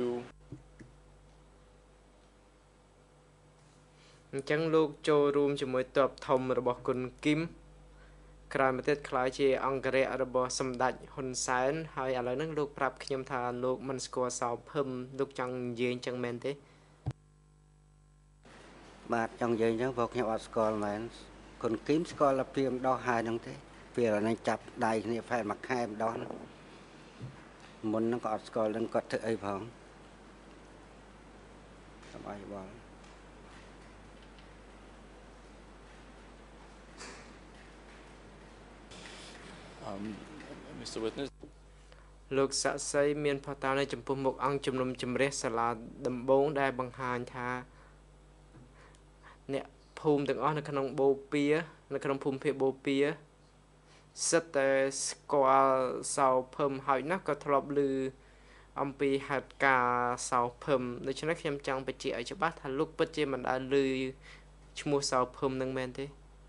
អញ្ចឹងលោកចូលរួមជាមួយទ័ពធំរបស់គុនគីមក្រោយមកទៀតខ្លាយជាអង្គរៈរបស់សម្ដេចហ៊ុនសែនហើយឥឡូវហ្នឹងលោកប្រាប់ខ្ញុំថាលោកមិនស្គាល់សៅភឹមលោកចង់និយាយអញ្ចឹងមែនទេបាទចង់និយាយអញ្ចឹងព្រោះខ្ញុំអត់ស្គាល់មែនគុនគីមស្គាល់តែពីម្ដងហើយហ្នឹងទេពេលហ្នឹងចាប់ដៃគ្នាផែនមួយខែម្ដងមុនហ្នឹងក៏អត់ស្គាល់ដឹងគាត់ធ្វើអីផងសូមអរគុណ um Mister Witness លោកសាក់សីមានផតោនៅចំពោះមុខអង្គជំនុំជម្រះសាលាដំបងដែលបង្ហាញថាអ្នកភូមិទាំងអស់នៅក្នុងបូព៌ានៅក្នុងភូមិភាគបូព៌ាសិតតែស្គាល់សៅភឹមហើយណាស់ក៏ធ្លាប់ឮអំពីហេតុការសៅភឹមដូច្នេះខ្ញុំចង់បញ្ជាក់ឲ្យច្បាស់ថាលោកពិតជាមិនដែលឮឈ្មោះសៅភឹមនឹងមែនទេ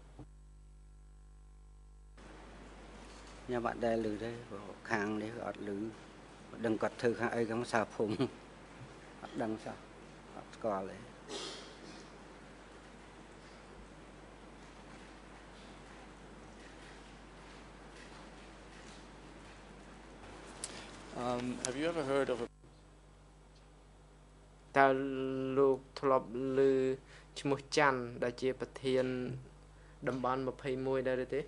ខ្ញុំអត់ដែលឮទេព្រោះខាងនេះអត់ឮមិនដឹងគាត់ធ្វើខាងអីខាងសៅភូមិអត់ដឹងសោះអត់ស្គាល់ទេ um have you ever heard of a តើលោកធ្លាប់ឮឈ្មោះច័ន្ទដែលជាប្រធានតំបន់21ដែរទេ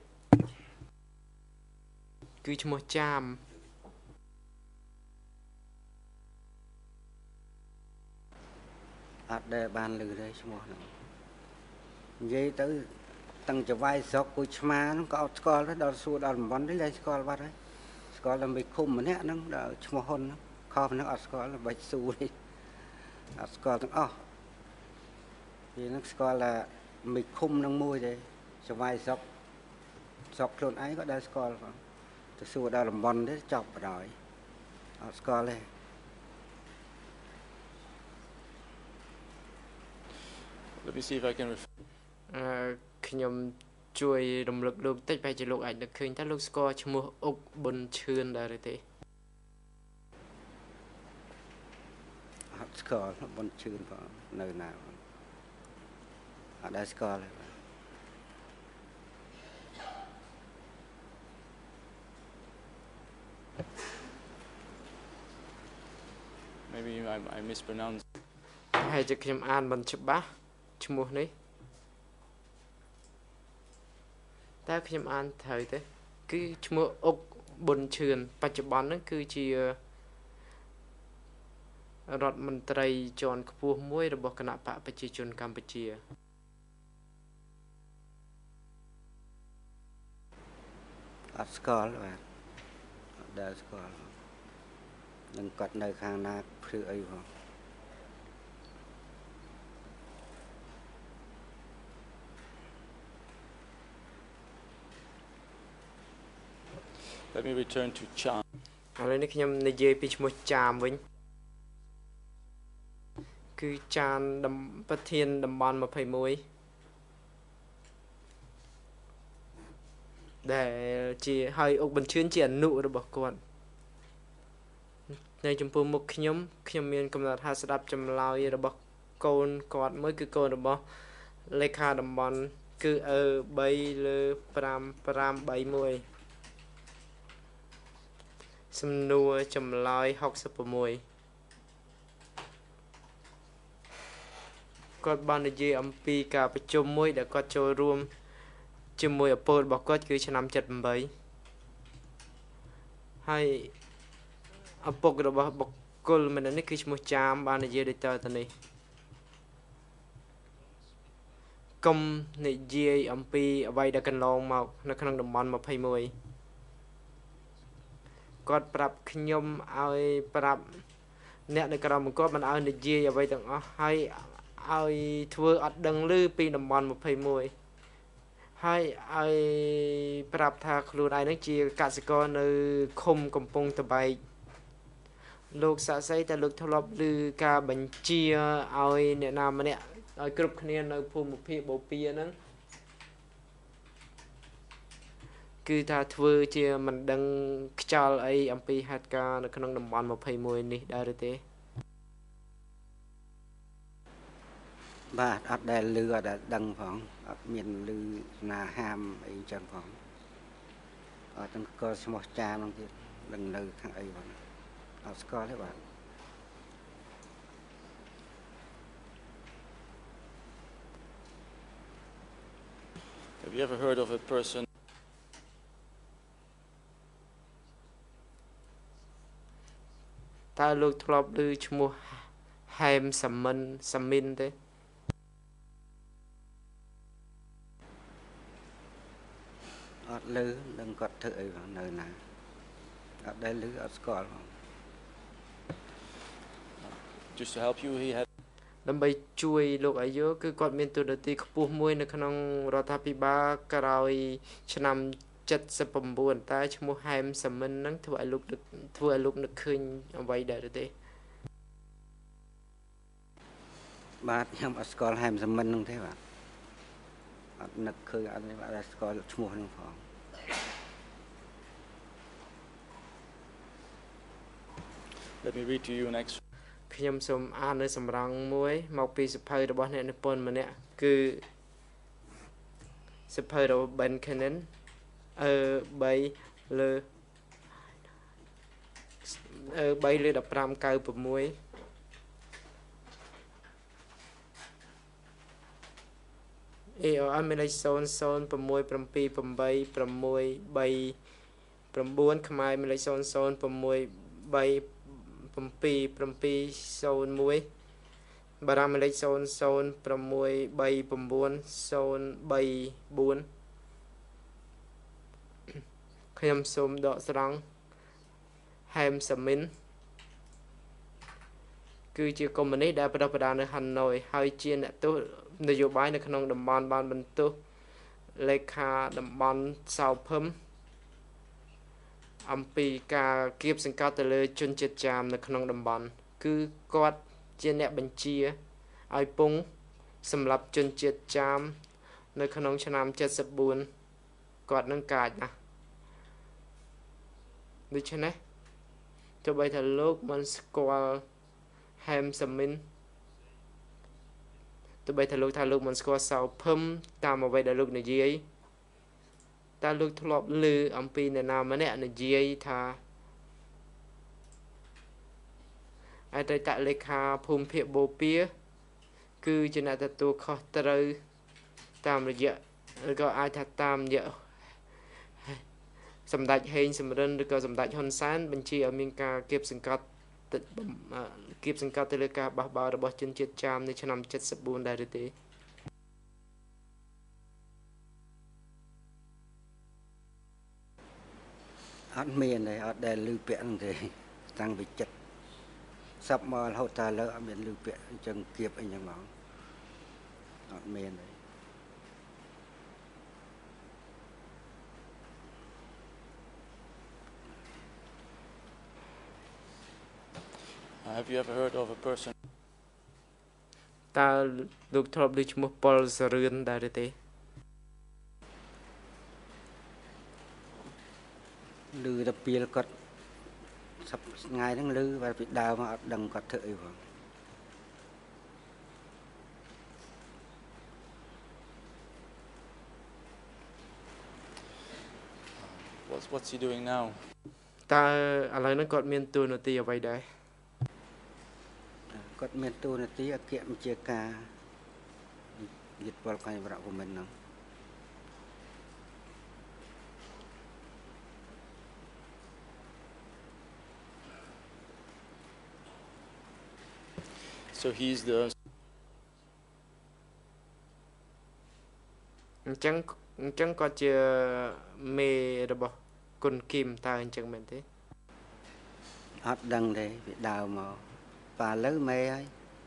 គឺឈ្មោះចាមអត់ដែលបានឮទេឈ្មោះហ្នឹងនិយាយទៅតាំងចវាយស្រុកគូឆ្មាហ្នឹងក៏អត់ស្គាល់ដែរដល់សួរដល់តំបន់នេះលែងស្គាល់បាត់ហើយស្គាល់តែមេឃុំម្នាក់ហ្នឹងដល់ឈ្មោះហ៊ុនហ្នឹងខុសហ្នឹងអត់ស្គាល់បាច់សួរនេះអត់ស្គាល់ទាំងអស់ពីហ្នឹងស្គាល់តែមេឃុំហ្នឹងមួយទេចវាយស្រុកស្រុកខ្លួនឯងក៏ដែលស្គាល់ផងទៅសួរដល់តំបន់ទេចប់បណ្ដោយអត់ស្គាល់ទេ Let me see if I can refer អឺខ្ញុំជួយរំលឹកលោកតិចបែរជាលោកអាចនឹកឃើញថាលោកស្គាល់ឈ្មោះអុកប៊ុនឈឿនដែរទេអត់ស្គាល់ប៊ុនឈឿនផងនៅណាអត់ដែលស្គាល់ទេ maybe I I mispronounced ហើយជាខ្ញុំអានមិនច្បាស់ឈ្មោះនេះតែខ្ញុំអានត្រូវទេគឺឈ្មោះអុកប៊ុនឈឿនបច្ចុប្បន្នហ្នឹងគឺជាអរដ្ឋមន្ត្រីជាន់ខ្ពស់មួយរបស់គណៈបកប្រជាជនកម្ពុជាអត់ស្គាល់បាទអត់ដែលស្គាល់នឹងគាត់នៅខាងណាព្រឺអីផង Let me return to Chan. ឥឡូវនេះខ្ញុំនិយាយពីឈ្មោះចាមវិញគឺចានប្រធានតំបន់ยี่สิบเอ็ดដែលជាហើយអុកបញ្ឈឿនជាអនុរបស់គាត់នៅចំពោះមុខខ្ញុំខ្ញុំមានកំណត់ថាស្ដាប់ចម្លើយរបស់កូនគាត់មួយគឺកូនរបស់លេខាតំបន់គឺអឺ3លើ5 5 3 1សំណួរចម្លើយหกสิบหกគាត់បាននិយាយអំពីការប្រជុំមួយដែលគាត់ចូលរួមជាមួយឪពុករបស់គាត់គឺឆ្នាំเจ็ดสิบแปดហើយឪពុករបស់បុគ្គលម្នាក់នេះគឺឈ្มោះចាមបាននិយាយដូចតទៅនេះកុំនិយាយអំពីអ្វីដែលកន្លងមកនៅក្នុងតំបន់ยี่สิบเอ็ดគាត់ប្រាប់ខ្ញុំឲ្យប្រាប់អ្នកនៅក្រៅបង្គាប់មិនឲ្យនិយាយអ្វីទាំងអស់ហើយឲ្យធ្វើអត់ដឹងឮពីតំបន់ยี่สิบเอ็ดហើយឲ្យប្រាប់ថាខ្លួនឯងនឹងជាកសិករនៅឃុំកំពង់ត្បែកលោកសាក់សីតែលោកធ្លាប់ឮការបញ្ជាឲ្យអ្នកណាម្នាក់ឲ្យគ្រប់គ្នានៅភូមិភាគបូព៌ាហ្នឹងគឺថាធ្វើជាមិនដឹងខ្យល់អីអំពីហេតុការណ៍នៅក្នុងតំបន់ยี่สิบเอ็ดនេះដែរឬទេបាទអត់ដែលឮអត់ដែលដឹងផងអត់មានឮណាហាមអីចឹងផងអត់ទាំងក៏ឈ្មោះចានោះទៀតដឹងនៅខាងអីបងអត់ស្គាល់ទេបាទ Have you ever heard of a person តើលោកធ្លាប់ឮឈ្មោះហែមសាមិនសាមីនទេអត់ឮដឹងគាត់ធ្វើអីផងនៅណាអត់ដែលឮអត់ស្គាល់ផង just to help you he had ដើម្បីជួយលោកអាយុគឺគាត់មានទូនាទីខ្ពស់មួយនៅក្នុងរដ្ឋាភិបាលក្រោយឆ្នាំเจ็ดสิบเก้าតែឈ្មោះហែមសាមិនហ្នឹងធ្វើឲ្យលោកធ្វើឲ្យលោកនឹកឃើញអ្វីដែរទេបាទខ្ញុំអត់ស្គាល់ហែមសាមិនហ្នឹងទេបាទអត់នឹកឃើញអត់បានស្គាល់ឈ្មោះហ្នឹងផង Let me read to you next ខ្ញុំសូមអាននៅសម្រងមួយមកពីសភៅរបស់អ្នកនិពន្ធម្នាក់គឺសភៅរបស់ Ben Cannon អឺ3លើអឺ3លើ15 96អេអមានលេខศูนย์ ศูนย์ หก เจ็ด 8 6 3 9ខ្មែរមានលេខศูนย์ ศูนย์ หก 3 7 7 0 1បារាំងមានលេខศูนย์ ศูนย์ หก 3 9 0 3 4ខ្ញុំសូមដកស្រង់ហែមសាមីនគឺជាកុម្មុយនីសដែលប្រដៅប្រដានៅហាណូយហើយជាអ្នកទស្សនយោបាយនៅក្នុងតំបន់បានបន្ទោសលេខាតំបន់សៅភឹមអំពីការគៀបសង្កត់ទៅលើជនជាតិចាមនៅក្នុងតំបន់គឺគាត់ជាអ្នកបញ្ជាឲ្យពងសម្រាប់ជនជាតិចាមនៅក្នុងឆ្នាំเจ็ดสิบสี่គាត់នឹងកាចណាស់ដូច្នេះទោះបីថាលោកមិនស្គាល់ហែមសាមីនទោះបីថាលោកថាលោកមិនស្គាល់សៅភឹមតាមអ្វីដែលលោកនិយាយតើលោកធ្លាប់ឮអំពីអ្នកណាម្នាក់និយាយថាអតីតលេខាភូមិភាគបូព៌ាគឺជាអ្នកទទួលខុសត្រូវតាមរយៈឬក៏អាចថាតាមរយៈសម្ដេចហេងសំរិនឬក៏សម្ដេចហ៊ុនសែនបញ្ជាឲ្យមានការគៀបសង្កត់ទឹកគៀបសង្កត់ទៅលើការបះបោររបស់ជនជាតិចាមនៅឆ្នាំเจ็ดสิบสี่ដែរឬទេអត់មានទេអត់ដែលឮពាក្យហ្នឹងទេតាំងពីចិត្តសពមករហូតតែលើអត់មានឮពាក្យអញ្ចឹងគៀបអីចឹងហ្មងអត់មានទេ Have you ever heard of a person តើលោកធ្លាប់ឮឈ្មោះប៉ុលសរឿនដែរឬទេឮតែពីលគាត់សប្ថ្ងៃហ្នឹងឮបែបពីដើមមកអត់ដឹងគាត់ធ្វើអីផង What's what's he doing now តើឥឡូវហ្នឹងគាត់មានទួនាទីអ្វីដែរគាត់មានតួនាទីអគ្គមជ្ឈការយិត្តពលកាយវរៈវមិនហ្នឹង So he's the អញ្ចឹងអញ្ចឹងគាត់ជាមេរបស់គុនគីមតើអញ្ចឹងមែនទេអត់ដឹងទេពីដើមមកប៉ាលើមេហើយ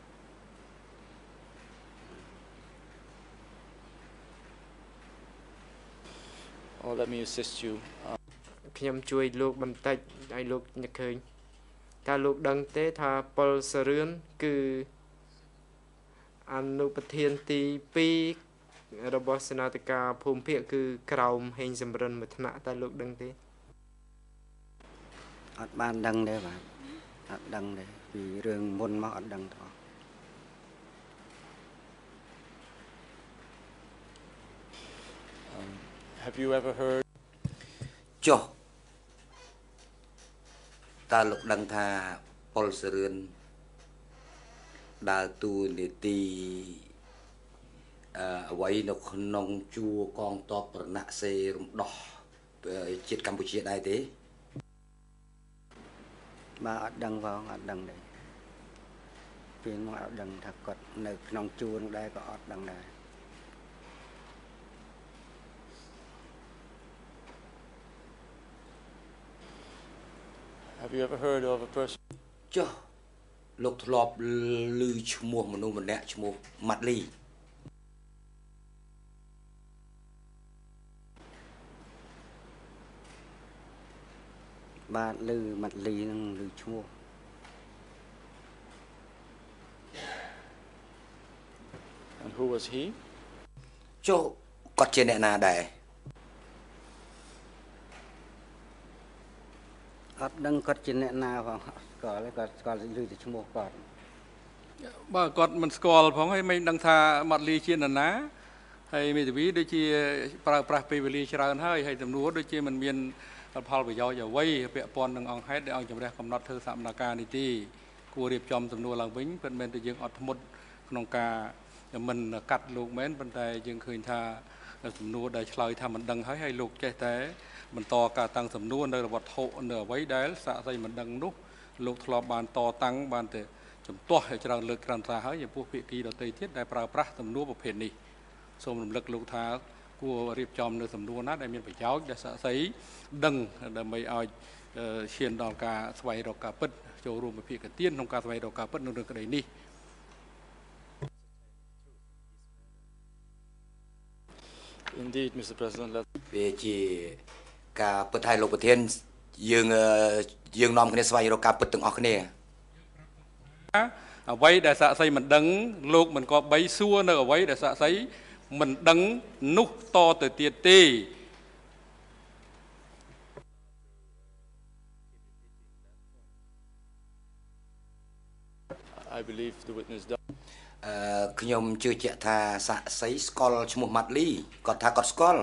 Oh, let me assist you ខ្ញុំជួយលោកបន្តិចឲ្យលោកនឹកឃើញតើលោកដឹងទេថាប៉ុលសរឿនគឺអនុប្រធានទីពីររបស់សេនាធិការភូមិភាគគឺក្រោមហេងសំរិនមួយថ្នាក់តើលោកដឹងទេអត់បានដឹងទេបាទអត់ដឹងទេពីរឿងមុនមកអត់ដឹងទេ Have you ever heard ចុះតើលោកដឹងថាប៉ុលសរឿនដើរតួនាទីអឺអ្វីនៅក្នុងជួរកងទ័ពប្រណាក់សេរំដោះជាតិកម្ពុជាដែរទេបាទអត់ដឹងផងអត់ដឹងទេពេលមកអត់ដឹងថាគាត់នៅក្នុងជួរនោះដែរក៏អត់ដឹងដែរ Have you ever heard of a person ចុះលោកធ្លាប់ឮឈ្មោះមនុស្សម្នាក់ឈ្មោះម៉ាត់លីបាទឮម៉ាត់លីនឹងឮឈ្មោះ and who was he ចុះគាត់ជាអ្នកណាដែរអត់ដឹងគាត់ជាអ្នកណាផងស្គាល់ទេគាត់ស្គាល់ឮតែឈ្មោះគាត់បាទគាត់មិនស្គាល់ផងហើយមិនដឹងថាម៉ាត់លីជានរណាហើយមេធាវីដូចជាប្រើប្រាស់ពេលវេលាច្រើនហើយហើយទំនួលដូចជាមិនមានផលប្រយោជន៍អ្វីពាក់ព័ន្ធនឹងអង្គហេតុដែលអង្គជំរះកំណត់ធ្វើសកម្មភាពនេះទេគួររៀបចំទំនួលឡើងវិញពិតមែនតែយើងអត់ធ្មត់ក្នុងការមិនកាត់លោកមែនប៉ុន្តែយើងឃើញថាទំនួលដែលឆ្លើយថាមិនដឹងហើយហើយលោកចេះតែបន្តការតាំងសំណួរនៅវត្ថុនៅអ្វីដែលសាកសីមិនដឹងនោះលោកធ្លាប់បានតតាំងបានតែជំទាស់ច្រើនលើកក្រំថាហើយចំពោះភាគីដទៃទៀតដែលប្រើប្រាស់សំណួរប្រភេទនេះសូមរំលឹកលោកថាគួររៀបចំនៅសំណួរណាដែលមានប្រយោជន៍ដែលសាកសីដឹងដើម្បីឲ្យឈានដល់ការស្វែងរកការពិតចូលរួមវិភាគទានក្នុងការស្វែងរកការពិតនៅរឿងក្តីនេះ Indeed Mister President វាជាការពិតឲ្យលោកប្រធានយើងយើងនាំគ្នាស្វែងរកការពិតទាំងអស់គ្នាអ្វីដែលសាកសីមិនដឹងលោកមិនក៏បីសួរនៅអ្វីដែលសាកសីមិនដឹងនោះតទៅទៀតទេ I believe the witness does អឺខ្ញុំជឿជាក់ថាសាកសីស្គាល់ឈ្មោះម៉ាត់លីគាត់ថាគាត់ស្គាល់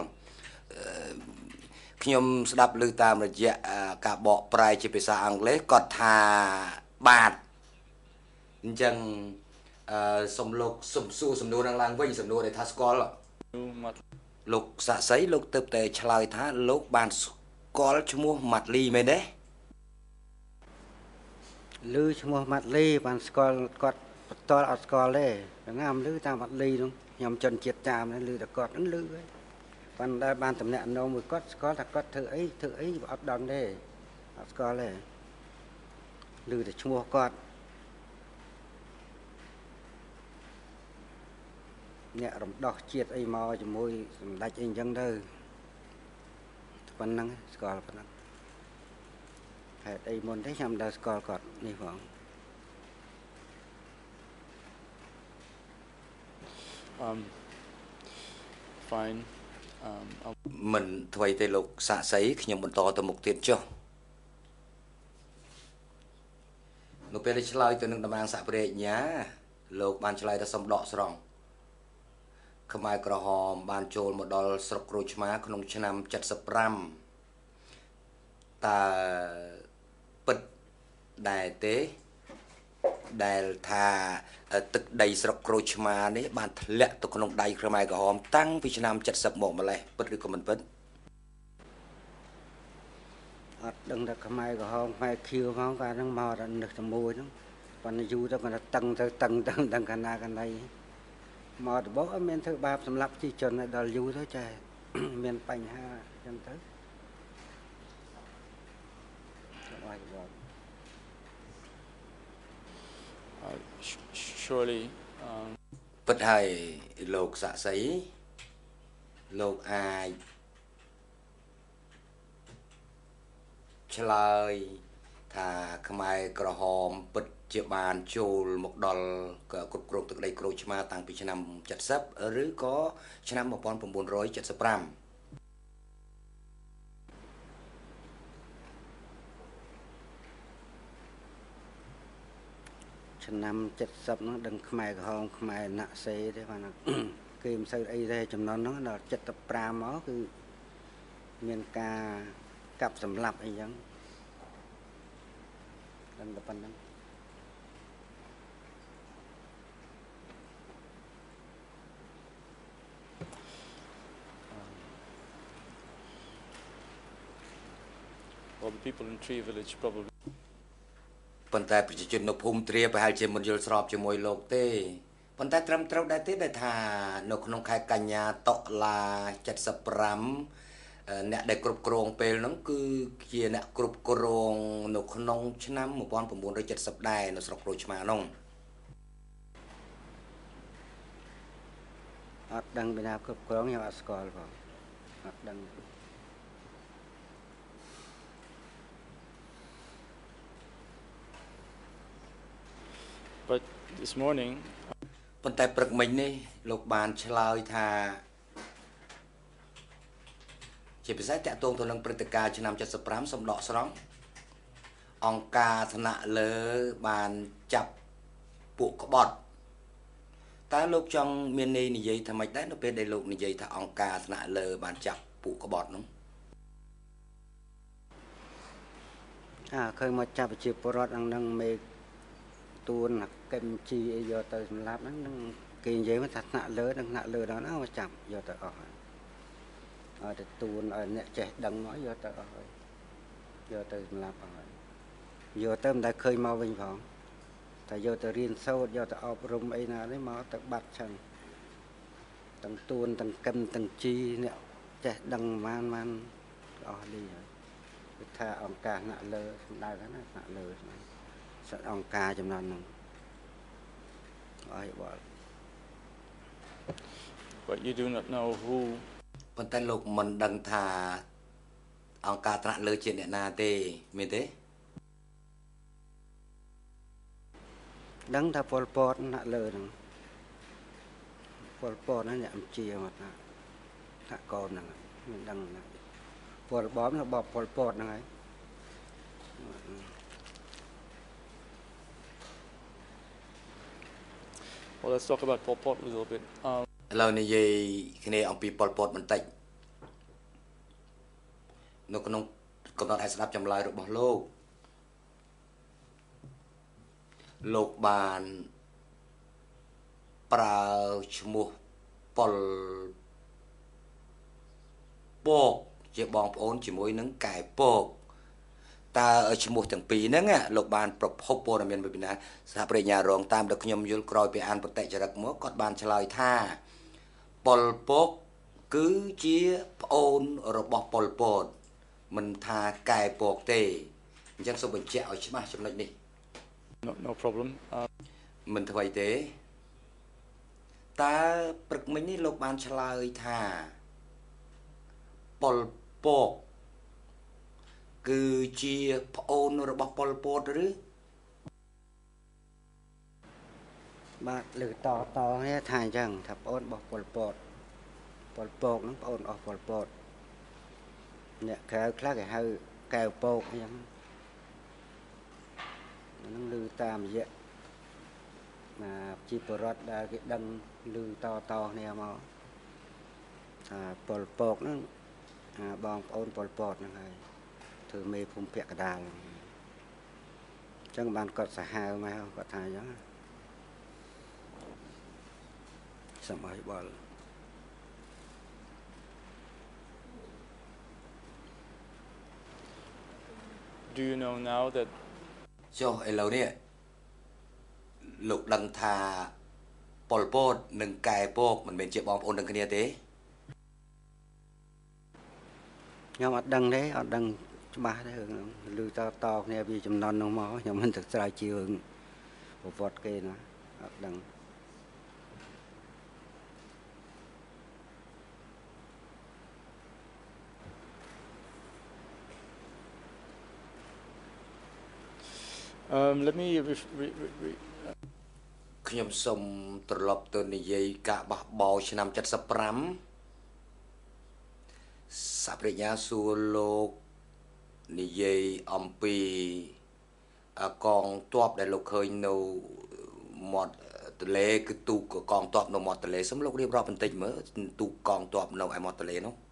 ខ្ញុំស្ដាប់ឮតាមរយៈការបកប្រែជាភាសាអង់គ្លេសគាត់ថាបាទអញ្ចឹងអឺសូមលោកសូមសួរសំណួរនឹងឡើងវិញសំណួរដែលថាស្គាល់លោកសាកសីលោកទៅតែឆ្លើយថាលោកបានស្គាល់ឈ្មោះម៉ាត់លីមែនទេ lư cho mua mặt ly bàn skol cọt to ở skol đấy ngam lư ta mặt ly đúng nhom chân chiết chạm nên lư đã cọt nó lư ấy bàn đây bàn tầm nẹn đâu mới cọt skol là cọt thử ấy thử ấy ở đòn đây ở skol đấy lư để mua cọt nhẹ rộng đỏ chiết ấy mò cho môi đạch anh chân đâu phần năng skol phần năng hay đây muốn thấy nhầm đã skol cọt như vậy Um, fine. Um, I'll... Mình thuê tay lục xạ sấy khi nhầm to từ một tiết cho nó bây giờ chơi từ nâng đàm ăn xạ bệ nhá lục bàn chơi đã xong đọ sòng Khmer cờ hòm bàn trôi một đòn sọc rồi má không chăn nằm chặt sập ram ta bật đài tế đài thà tức đầy sọc rồi má đấy bàn lẹ tụi con đầy Khmer cờ hòm tăng vì chăn nằm chặt sập một mà lại bật đi của mình vẫn đừng đặt Khmer cờ hòm Khmer kêu máu cả nó mò ra được tầm môi đó còn du đó còn tăng tới tăng tăng tăng cả na cả đây mà bố men thứ ba sầm lấp chi chọn là đòi vui thôi trời men bánh ha chân tới Uh, surely. Um... Bất hay lục xạ sấy lục ai chơi thà Khmer cờ hòm bật chia bàn chôl một đòn cột cột từ đây cột chma tăngពីឆ្នាំchặt sấpឬក៏ឆ្នាំmột nghìn chín trăm七十five ឆ្នាំchặt sấp nó đừng Khmer cờ hòm Khmer nạ xế thế mà kìm sơ ấy đây chấm nó nó là chặt tập pram nó cứ miền ca cặp sầm lấp ấy giống đừng tập anh Well, the people in Tree Village probably. ប៉ុន្តែប្រជាជននៅភូមិទ្រាប្រហែលជាមិនយល់ស្របជាមួយលោកទេប៉ុន្តែត្រឹមត្រូវដែរទេដែលថានៅក្នុងខែកញ្ញាតុលា75អ្នកដែលគ្រប់គ្រងពេលហ្នឹងគឺជាអ្នកគ្រប់គ្រងនៅក្នុងឆ្នាំmột nghìn chín trăm七mươiដែរនៅស្រុកក្រូចឆ្មាហ្នឹងអត់ដឹងពីណាគ្រប់គ្រងខ្ញុំអត់ស្គាល់ផងអត់ដឹង But this morning ប៉ុន្តែព្រឹកមិញនេះលោកបានឆ្លើយថាជាពិសេសតាក់ទងទៅនឹងព្រឹត្តិការណ៍ឆ្នាំ75សំដកស្រង់អង្គការឋានៈលើបានចាប់ពួកក្បត់តើលោកចង់មានន័យនិយាយថាម៉េចដែរនៅពេលដែលលោកនិយាយថាអង្គការឋានៈលើបានចាប់ពួកក្បត់នោះអាឃើញមកចាប់ប្រជាពលរដ្ឋអង្គនឹងមេទួនកិមជីអីយកទៅសម្លាប់ហ្នឹងនឹងគេនិយាយថាថ្នាក់លើនឹងថ្នាក់លើដល់ហ្នឹងមកចាប់យកទៅអស់ហើយឲ្យទៅទួនឲ្យអ្នកចេះដឹងមកយកទៅអស់ហើយយកទៅសម្លាប់អស់ហើយយកទៅមិនដែលឃើញមកវិញផងតែយកទៅរៀនសូត្រយកទៅអប់រំអីណានេះមកទៅបាត់ចឹងទាំងទួនទាំងកិមទាំងជីអ្នកចេះដឹងបានបានអស់លីហើយគឺថាអង្គការថ្នាក់លើសំដៅថាណាថ្នាក់លើអង្គការចំនួនហ្នឹងអស់បល but you do not know who ប៉ុន្តែលោកមិនដឹងថាអង្គការថ្នាក់លើជាអ្នកណាទេមែនទេដឹងថាពលពតថ្នាក់លើហ្នឹងពលពតហ្នឹងអ្នកអំជាមកថាថាកូនហ្នឹងមិនដឹងណាពលបបnóបបពលពតហ្នឹងហើយ Well, let's talk about Pol Pot a little bit. Um, ឥឡូវនិយាយគ្នាអំពីប៉ុលពតបន្តិចនៅក្នុងកំណត់ឲ្យស្ដាប់ចម្លើយរបស់លោកលោកបានប្រើឈ្មោះប៉ុលពកជាបងប្អូនជាមួយនឹងកែពកតើឈ្មោះទាំងពីរហ្នឹងលោកបានប្រភពព័ត៌មានពីណាសហប្រញ្ញារងតាមដែលខ្ញុំយល់ក្រោយពីអានប្រតិចរិកមកគាត់បានឆ្លើយថាប៉ុលពតគឺជាប្អូនរបស់ប៉ុលពតមិនថាកែពកទេអញ្ចឹងសូមបញ្ជាក់ឲ្យច្បាស់ចំណុចនេះ No, no problem. Uh, មិនអ្វីទេតើព្រឹកមិញនេះលោកបានឆ្លើយថាប៉ុលពតគឺជាប្អូនរបស់ប៉ុលពតឬបាទលើតតនេះថាអញ្ចឹងថាប្អូនរបស់ប៉ុលពតប៉ុលពកហ្នឹងប្អូនអស់ប៉ុលពតអ្នកក្រៅខ្លះគេហៅកែវពកអញ្ចឹងហ្នឹងលើតាមរយៈណាជីវរដ្ឋដែលគេដឹងលើតតគ្នាមកថាប៉ុលពកហ្នឹងបងប្អូនប៉ុលពតហ្នឹងហើយធ្វើមេភូមិពាក់កដាលអញ្ចឹងបានគាត់សាហាវមកគាត់ថាអញ្ចឹងសម័យបល do you know now that ចុះឥឡូវនេះលោកដឹងថាប៉ុលពតនិងកែពកមិនមែនជាបងប្អូននឹងគ្នាទេខ្ញុំអត់ដឹងទេអត់ដឹងច្បាស់ទេរឿងឮតតគ្នាពីចំណន់នោះមកខ្ញុំមិនទៅស្រាវជ្រាវរឿងប្រវត្តិគេណាអត់ដឹង um let me re, re, re, ខ្ញុំសូមត្រឡប់ទៅនិយាយការបះបោរឆ្នាំเจ็ดสิบห้าសាប្រញ្ញាសួរលោកនិយាយអំពីកងទ័ពដែលលោកឃើញនៅមាត់ទន្លេគឺទូកកងទ័ពនៅមាត់ទន្លេសូមលោករៀបរាប់បន្តិចមើលទូកកងទ័ពនៅឯមាត់ទន្លេនោះ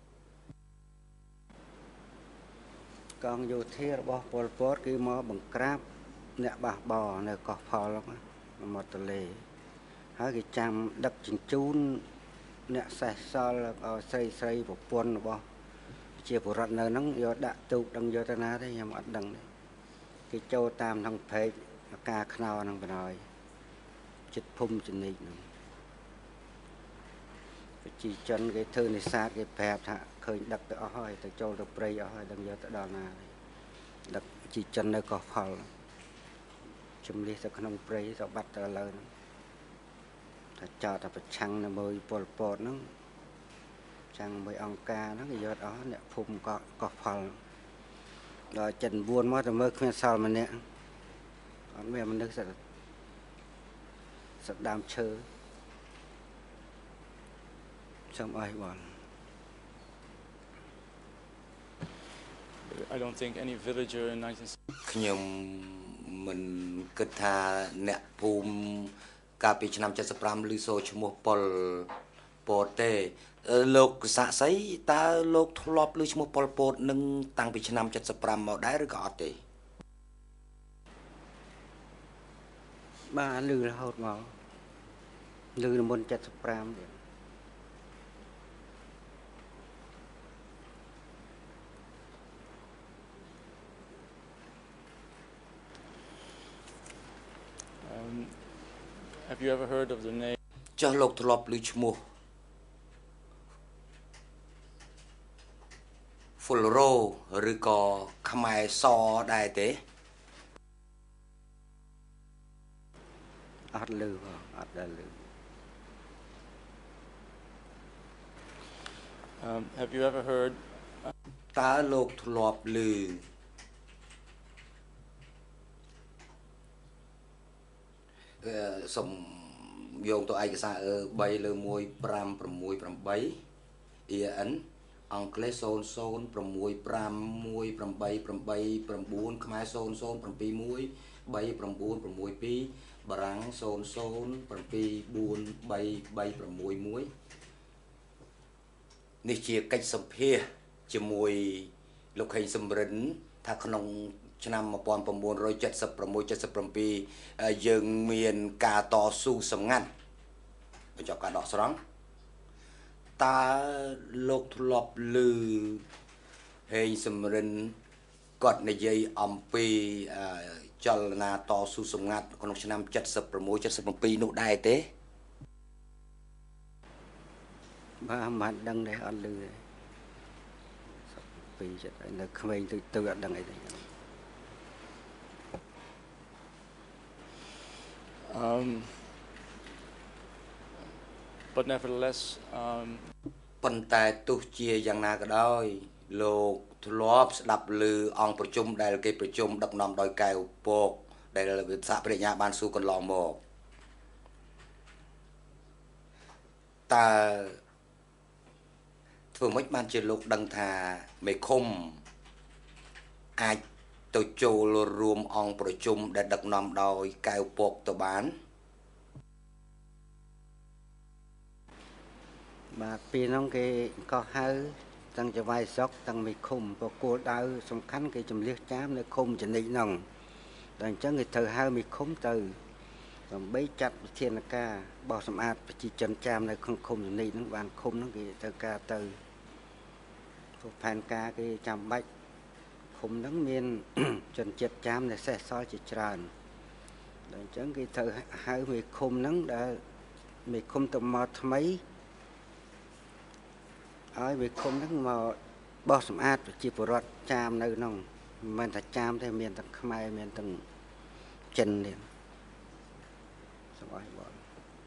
កងយោធារបស់ប៉ុលពតគឺមកបង្ក្រាបអ្នកបះបោរនៅកោះផលនៅមាត់ទន្លេហើយគេចាំដឹកជញ្ជូនអ្នកសេះសល់ឲ្យស្រីស្រីប្រពន្ធរបស់ជាបុរដ្ឋនៅហ្នឹងយកដាក់ទូកដឹងយកទៅណាទេខ្ញុំអត់ដឹងទេគេចូលតាមក្នុងភេកការខ្នោហ្នឹងបណ្ដោយចិត្តភូមិចនិចហ្នឹងប្រជាជនគេធ្វើនេសាទគេប្រាប់ថាឃើញដឹកទៅអស់ហើយទៅចូលទៅព្រៃអស់ហើយដឹងយកទៅដល់ណាទេដឹកប្រជាជននៅកោះផលជំនះទៅក្នុងព្រៃទៅបាត់ទៅលើហ្នឹងថាចោតតែប្រឆាំងនៅមួយពលពតហ្នឹងចាំងមួយអង្គការហ្នឹងគេយកអស់អ្នកភូមិក៏កោះផលដល់ចិនបួនមកទៅមើលគ្មានសល់ម្នាក់អត់មានមនុស្សសិតសិតដើមឈើសូមអរគុណ I don't think any villager in nineteen ខ្ញុំមិនគិតថាអ្នកភូមិកាលពីឆ្នាំเจ็ดสิบห้าឬសូឈ្មោះប៉ុលពតទេលោកសាក់សីតើលោកធ្លាប់ឮឈ្មោះប៉ុលពតនឹងតាំងពីឆ្នាំเจ็ดสิบห้าមកដែរឬក៏អត់ទេបាទឮរហូតមកឮមុនเจ็ดสิบห้าទៀត um, have you ever heard of the name ចុះលោកធ្លាប់ឮឈ្មោះ Fulro ឬក៏ខ្មែរសដែរទេអត់ឮបងអត់ដែរឮ um have you ever heard តើលោកធ្លាប់ឮអឺសុំយកទៅឯកសារ3លើ một năm sáu sáu tám អ៊ី អិន អង់គ្លេស zero zero six five one eight eight nine ខ្មែរ zero zero seven one three nine nine two បារាំង zero zero seven four three three six one នេះជាកិច្ចសម្ភាសជាមួយលោកខេងសំរិនថាក្នុងឆ្នាំmột nghìn chín trăm bảy mươi sáu bảy mươiយើងមានការតស៊ូសម្ងាត់បញ្ចប់ការដកស្រង់តើលោកធ្លាប់ឮហេងសំរិនគាត់និយាយអំពីចលនាតស៊ូសម្ងាត់ក្នុងឆ្នាំเจ็ดสิบหก เจ็ดสิบเจ็ดនោះដែរទេបាទមិនដឹងដែរអត់ឮទេពីចិត្តនៅក្មេងទៅទៅអត់ដឹងអីទេ Um, but nevertheless, um, ប៉ុន្តែទោះជាយ៉ាងណាក៏ដោយលោកធ្លាប់ស្ដាប់ឮអង្គប្រជុំដែលគេប្រជុំដឹកនាំដោយកែវពកដែលសហប្រញ្ញាបានសួរកន្លងមកតើធ្វើម៉េចបានជាលោកដឹងថាមេឃុំអាចទៅចូលរួមអង្គប្រជុំដែលដឹកនាំដោយកែវពកទៅបានបាទពីនោះគេក៏ហៅទាំងចវាយស្រុកទាំងមេឃុំព្រោះគោលដៅសំខាន់គេជំលះចាមនៅឃុំចនិចនោះតែអញ្ចឹងគេត្រូវហៅមេឃុំទៅដើម្បីចាត់វិធានការបោសសម្អាតប្រជាជនចាមនៅក្នុងឃុំចនិចនោះបានឃុំនោះគេត្រូវការទៅព្រោះផែនការគេចាំបាច់ឃុំហ្នឹងមានជនជាតិចាមដែលសេសសល់ជាច្រើនដល់អញ្ចឹងគេត្រូវហៅមេឃុំហ្នឹងដែលមេឃុំទៅមកថ្មីឲ្យមេឃុំហ្នឹងមកបោសសម្អាតប្រជាពលរដ្ឋចាមនៅក្នុងមិនមែនថាចាមទេមានទាំងខ្មែរមានទាំងចិនទៀតសូមអរគុណ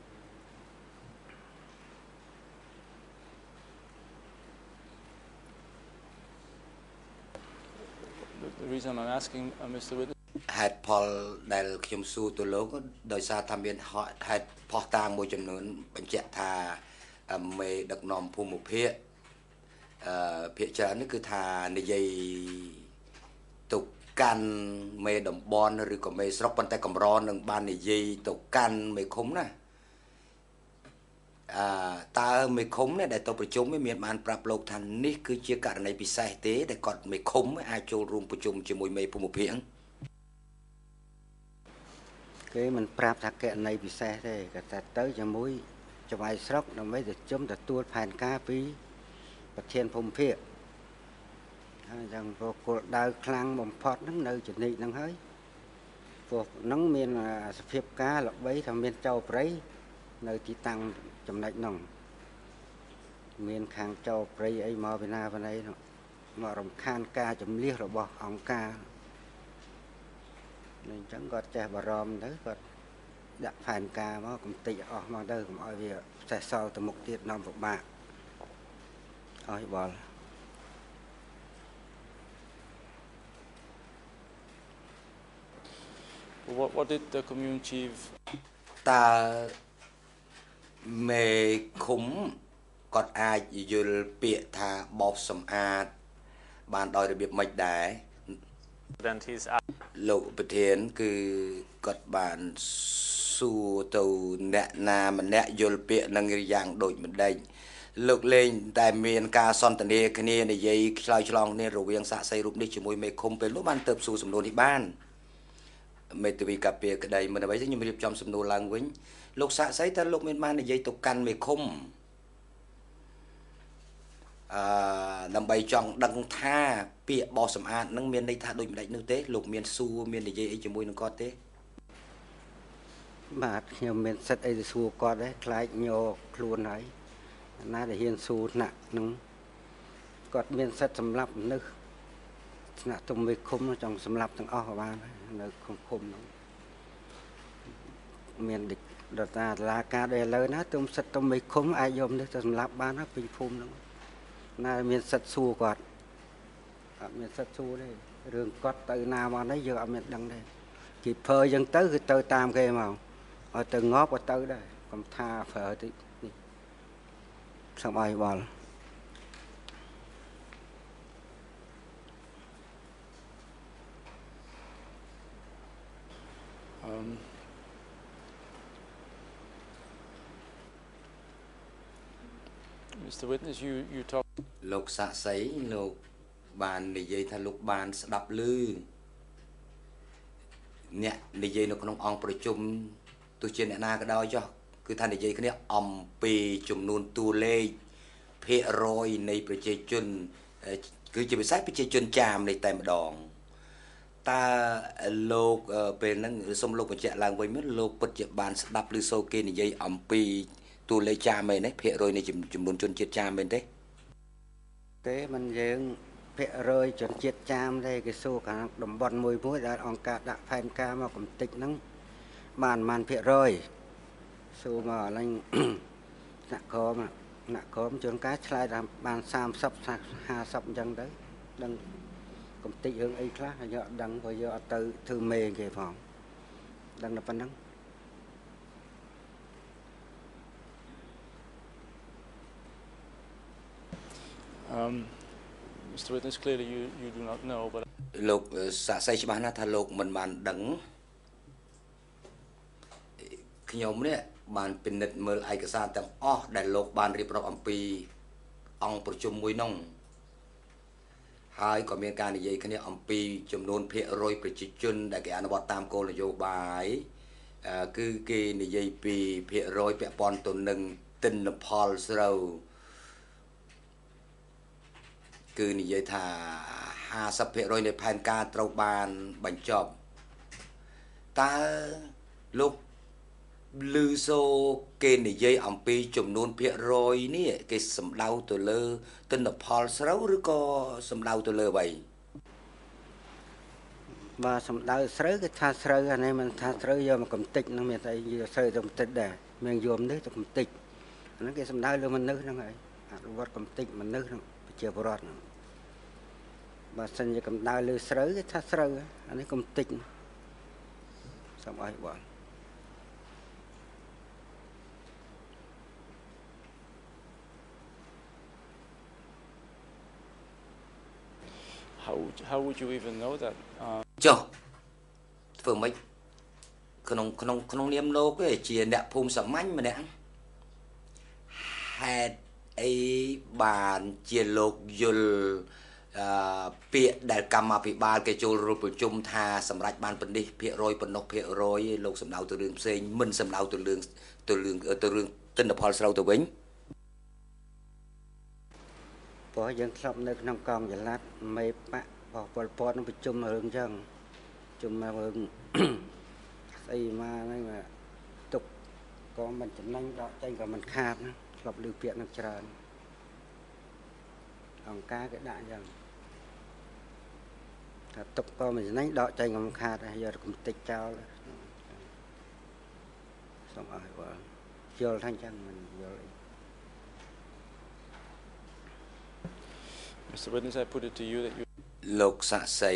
the reason I'm asking uh, Mister Witness ហេតុផលដែលខ្ញុំសួរទៅលោកដោយសារថាមានហេតុផុសតាងមួយចំនួនបញ្ជាក់ថាមេដឹកនាំភូមិភាគអឺភាគច្រើននេះគឺថានិយាយទៅកាន់មេតំបន់ឬក៏មេស្រុកប៉ុន្តែកម្រនឹងបាននិយាយទៅកាន់មេឃុំណាអឺតើមេឃុំនេះដែលទៅប្រជុំមានបានប្រាប់លោកថានេះគឺជាករណីពិសេសទេដែលគាត់មេឃុំអាចចូលរួមប្រជុំជាមួយមេភូមិភាគគេមិនប្រាប់ថាករណីពិសេសទេគាត់តែទៅជាមួយចវាយស្រុកដើម្បីទៅជុំទទួលផែនការពីប្រធានភូមិភាគហើយយ៉ាងព្រោះគោលដៅខ្លាំងបំផុតហ្នឹងនៅចនិចហ្នឹងហើយព្រោះហ្នឹងមានសភាពការល្បីថាមានចៅព្រៃនៅទីតាំងចំណុចហ្នឹងមានខាងចៅព្រៃអីមកពីណាពីណីនោះមករំខានការជំលះរបស់អង្គការអញ្ចឹងគាត់ចេះបារម្ភទៅគាត់ដាក់ផែនការមកកំតិចអស់មកទៅកុំឲ្យវាសេះសល់ទៅមុខទៀតនាំពិបាកអស់បល what what did the community chief តើមេឃុំគាត់អាចយល់ពាក្យថាបោសសម្អាតបានដោយរបៀបម៉េចដែរលោកប្រធានគឺគាត់បានសួរទៅអ្នកណាម្នាក់យល់ពាក្យនឹងយ៉ាងដូចម្ដេចលោកលេងតែមានការសន្ទនាគ្នានិយាយឆ្លើយឆ្លងគ្នារវាងសាក្សីរូបនេះជាមួយមេឃុំពេលនោះបានទៅសួរសំណួរនេះបានមេធាវីកាពីក្តីមិនអ្វីទេខ្ញុំរៀបចំសំណួរឡើងវិញលោកសាក្សីតើលោកមានបាននិយាយទៅកាន់មេឃុំអឺដើម្បីចង់ដឹងថាពាក្យបោសសម្អាតនឹងមានន័យថាដូចម្ដេចនោះទេលោកមានសួរមាននិយាយអីជាមួយនឹងគាត់ទេបាទខ្ញុំមានសិទ្ធអីទៅសួរគាត់ដែរខ្លាចញោខ្លួនហើយណាដែលហ៊ានសួរថ្នាក់នឹងគាត់មានសិទ្ធសម្រាប់មនុស្សថ្នាក់ទុំមេឃុំចង់សម្រាប់ទាំងអស់ក៏បាននៅក្នុងឃុំនោះមានដតាតឡាការដែលឥឡូវណាទុំសិទ្ធទុំមេឃុំអាចយកនេះទៅសម្រាប់បានពេញភូមិនោះណាមានសិទ្ធសួរគាត់អត់មានសិទ្ធសួរទេរឿងគាត់ទៅណាមកនេះយើងអត់មានដឹងទេគេភើអញ្ចឹងទៅគឺទៅតាមគេមកឲ្យទៅងាប់ក៏ទៅដែរកុំថាប្រើតិចនេះសូមអរគុណ um Mister Witness you you talk លោកសាក្សីលោកបាននិយាយថាលោកបានស្ដាប់ឮអ្នកនិយាយនៅក្នុងអង្គប្រជុំទោះជាអ្នកណាក៏ដោយចុះគឺថានិយាយគ្នាអំពីចំនួនតួលេខភាគរយនៃប្រជាជនគឺជាពិសេសប្រជាជនចាមនេះតែម្ដង taលោកពេលហ្នឹងសូមលោកបញ្ជាក់ឡើងវិញមើលលោកពិតជាបានស្ដាប់ឬសូគេនិយាយអំពីតួលេខចាមែនទេភាគរយនៃចំនួនជនជាតិចាមែនទេទេมันយើងភាគរយជនជាតិចាមទេគេសួរខាងតំបន់មួយមួយដែលអង្គការដាក់ផែនការមកកំតិចហ្នឹងបានប្រហែលភាគរយសួរមកឡើងថ្នាក់ក្រមថ្នាក់ក្រមជួនកាលឆ្លើយថាបានសាមសិប ห้าสิบអញ្ចឹងទៅដឹងកំតិចរឿងអីខ្លះយកដឹងព្រោះយកអត់ទៅធ្វើមេគេផងដឹងតែប៉ុណ្ណឹង Um, Mister Witness, clearly you, you do not know, but លោកសាក់សីច្បាស់ណាស់ថាលោកមិនបានដឹងខ្ញុំនេះបានពិនិត្យមើលឯកសារទាំងអស់ដែលលោកបានរៀបរាប់អំពីអង្គប្រជុំមួយនោះហើយក៏មានការនិយាយគ្នាអំពីចំនួនភាគរយប្រជាជនដែលគេអនុវត្តតាមគោលនយោបាយគឺគេនិយាយពីភាគរយពាក់ព័ន្ធទៅនឹងទិន្នផលស្រូវគឺនិយាយថា ห้าสิบភាគរយ នៃផែនការត្រូវបានបញ្ចប់តើលោកឮសូគេនិយាយអំពីចំនួនភាគរយនេះគេសំដៅទៅលើទិន្នផលស្រូវឬក៏សំដៅទៅលើអ្វីបាទសំដៅស្រូវគឺថាស្រូវអានេះមិនថាស្រូវយកមកកំតិចនឹងមានតែយកស្រូវទៅកំតិចដែរមានយកនេះទៅកំតិចអាហ្នឹងគេសំដៅលើមនុស្សហ្នឹងហើយអនុវត្តកំតិចមនុស្សហ្នឹងប្រជាពលរដ្ឋហ្នឹងបើសិនជាកំដៅលើស្រូវគេថាស្រូវអានេះកំតិចសូមអរគុណ how would, how would you even know that? Uh, ចុះធ្វើម៉េចក្នុងក្នុងក្នុងនាមលោកទេជាអ្នកភូមិសាមញ្ញម្នាក់ហេតុអីបានជាលោកយល់អឺពាក្យដែលកម្មាភិបាលគេចូលរួមប្រជុំថាសម្រាប់បានបណ្ឌិតភាគរយប៉ុណ្ណោះភាគរយលោកសម្ដៅទៅរឿងផ្សេងមិនសម្ដៅទៅរឿងទៅរឿងទៅរឿងទិន្នផលស្រូវទៅវិញព្រោះយើងធ្លាប់នៅក្នុងកងចល័តមេបករបស់ពលពតនឹងប្រជុំរឿងអញ្ចឹងជុំមករឿងស្អីមកហ្នឹងទុកក៏មិនចំណេញដកចេញក៏មិនខាតណាធ្លាប់ឮពាក្យនឹងច្រើនអង្គការគេដាក់អញ្ចឹងថាទុកក៏មិនចំណេញដកចេញក៏មិនខាតហើយយកកំតិចចោលសូមអរគុណយល់ថាអញ្ចឹងមិនយល់អី Mister Witness, I put it to you that you លោកសាក់សី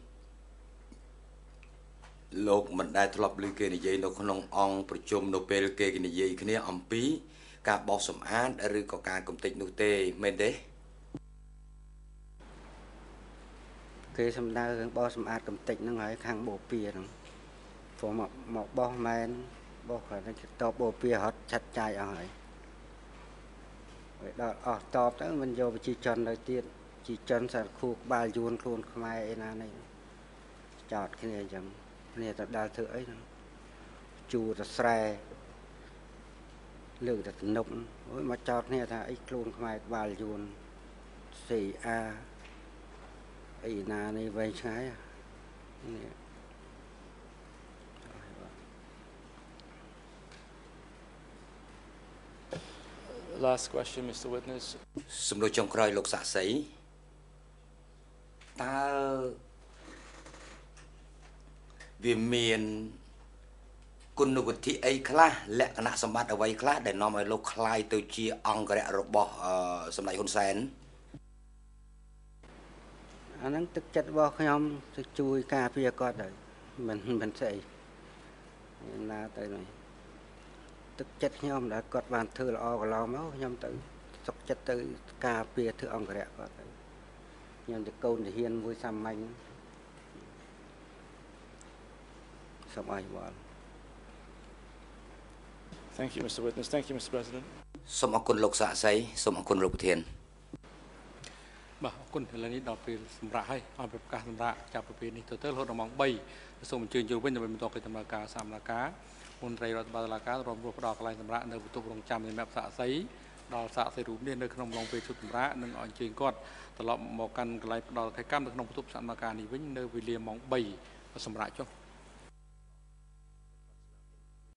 លោកមិនដែលធ្លាប់ឮគេនិយាយនៅក្នុងអង្គប្រជុំនៅពេលគេនិយាយគ្នាអំពីការបោសសម្អាតឬក៏ការកំទេចនោះទេមែនទេគេសំដៅរឿងបោសសម្អាតកំទេចហ្នឹងហើយខាងបូព៌ាហ្នឹងព្រោះមកមកបោសមែនបោសគាត់ទៅបូព៌ារត់ឆាត់ចាយអស់ហើយហើយដល់អស់តបទៅមិនយកប្រជាជនទៅទៀតជីចិនសារខួរក្បាលយួនខ្លួនខ្មែរអីណានេះចោតគ្នាអញ្ចឹងគ្នាទៅដល់ធ្វើអីហ្នឹងជួទៅស្រែលើកទៅទំនប់អូយមកចោតគ្នាថាអីខ្លួនខ្មែរក្បាលយួនស៊ីអាអីណានេះវែងឆ្ងាយនេះ last question, Mister Witness. សំណួរចុងក្រោយលោកសាក់សីតើវាមានគុណវិធីអីខ្លះលក្ខណៈសម្បត្តិអ្វីខ្លះដែលនាំឲ្យលោកคล้ายទៅជាអង្គរៈរបស់សម្ដេចហ៊ុនសែនអាហ្នឹងទឹកចិត្តរបស់ខ្ញុំទៅជួយការពារគាត់ហើយមិនមិនស្អីណាទៅនេះទឹកចិត្តខ្ញុំដែលគាត់បានធ្វើល្អកន្លងមកខ្ញុំទៅសុខចិត្តទៅការពារធ្វើអង្គរៈគាត់ទៅខ្ញុំទៅកូនទាហានមួយសាមញ្ញសូមអរគុណ Thank you, Mister Witness. Thank you, Mister President. សូមអរគុណលោកសាក់សីសូមអរគុណលោកប្រធានបាទអរគុណឥឡូវនេះដល់ពេលសម្រាប់ហើយឲ្យប្រកាសសម្រាប់ចាប់ពីពេលនេះទៅទៅរហូតដល់ម៉ោង 3 សូមអញ្ជើញចូលវិញដើម្បីបន្តកិច្ចដំណើរការសកម្មភាពមន្ត្រីរដ្ឋបាលតុលាការរួមផ្ដល់កន្លែងសម្រាប់នៅបន្ទប់រងចាំសម្រាប់សាក់សីដល់សាកសីរូបនេះនៅក្នុងឡងពេលជុតសម្រាប់និងអញ្ជើញគាត់ត្រឡប់មកកាន់កន្លែងផ្ដល់កិច្ចកម្មនៅក្នុងបន្ទប់សកម្មការនេះវិញនៅវេលាម៉ោង 3 សម្រាប់ចុះ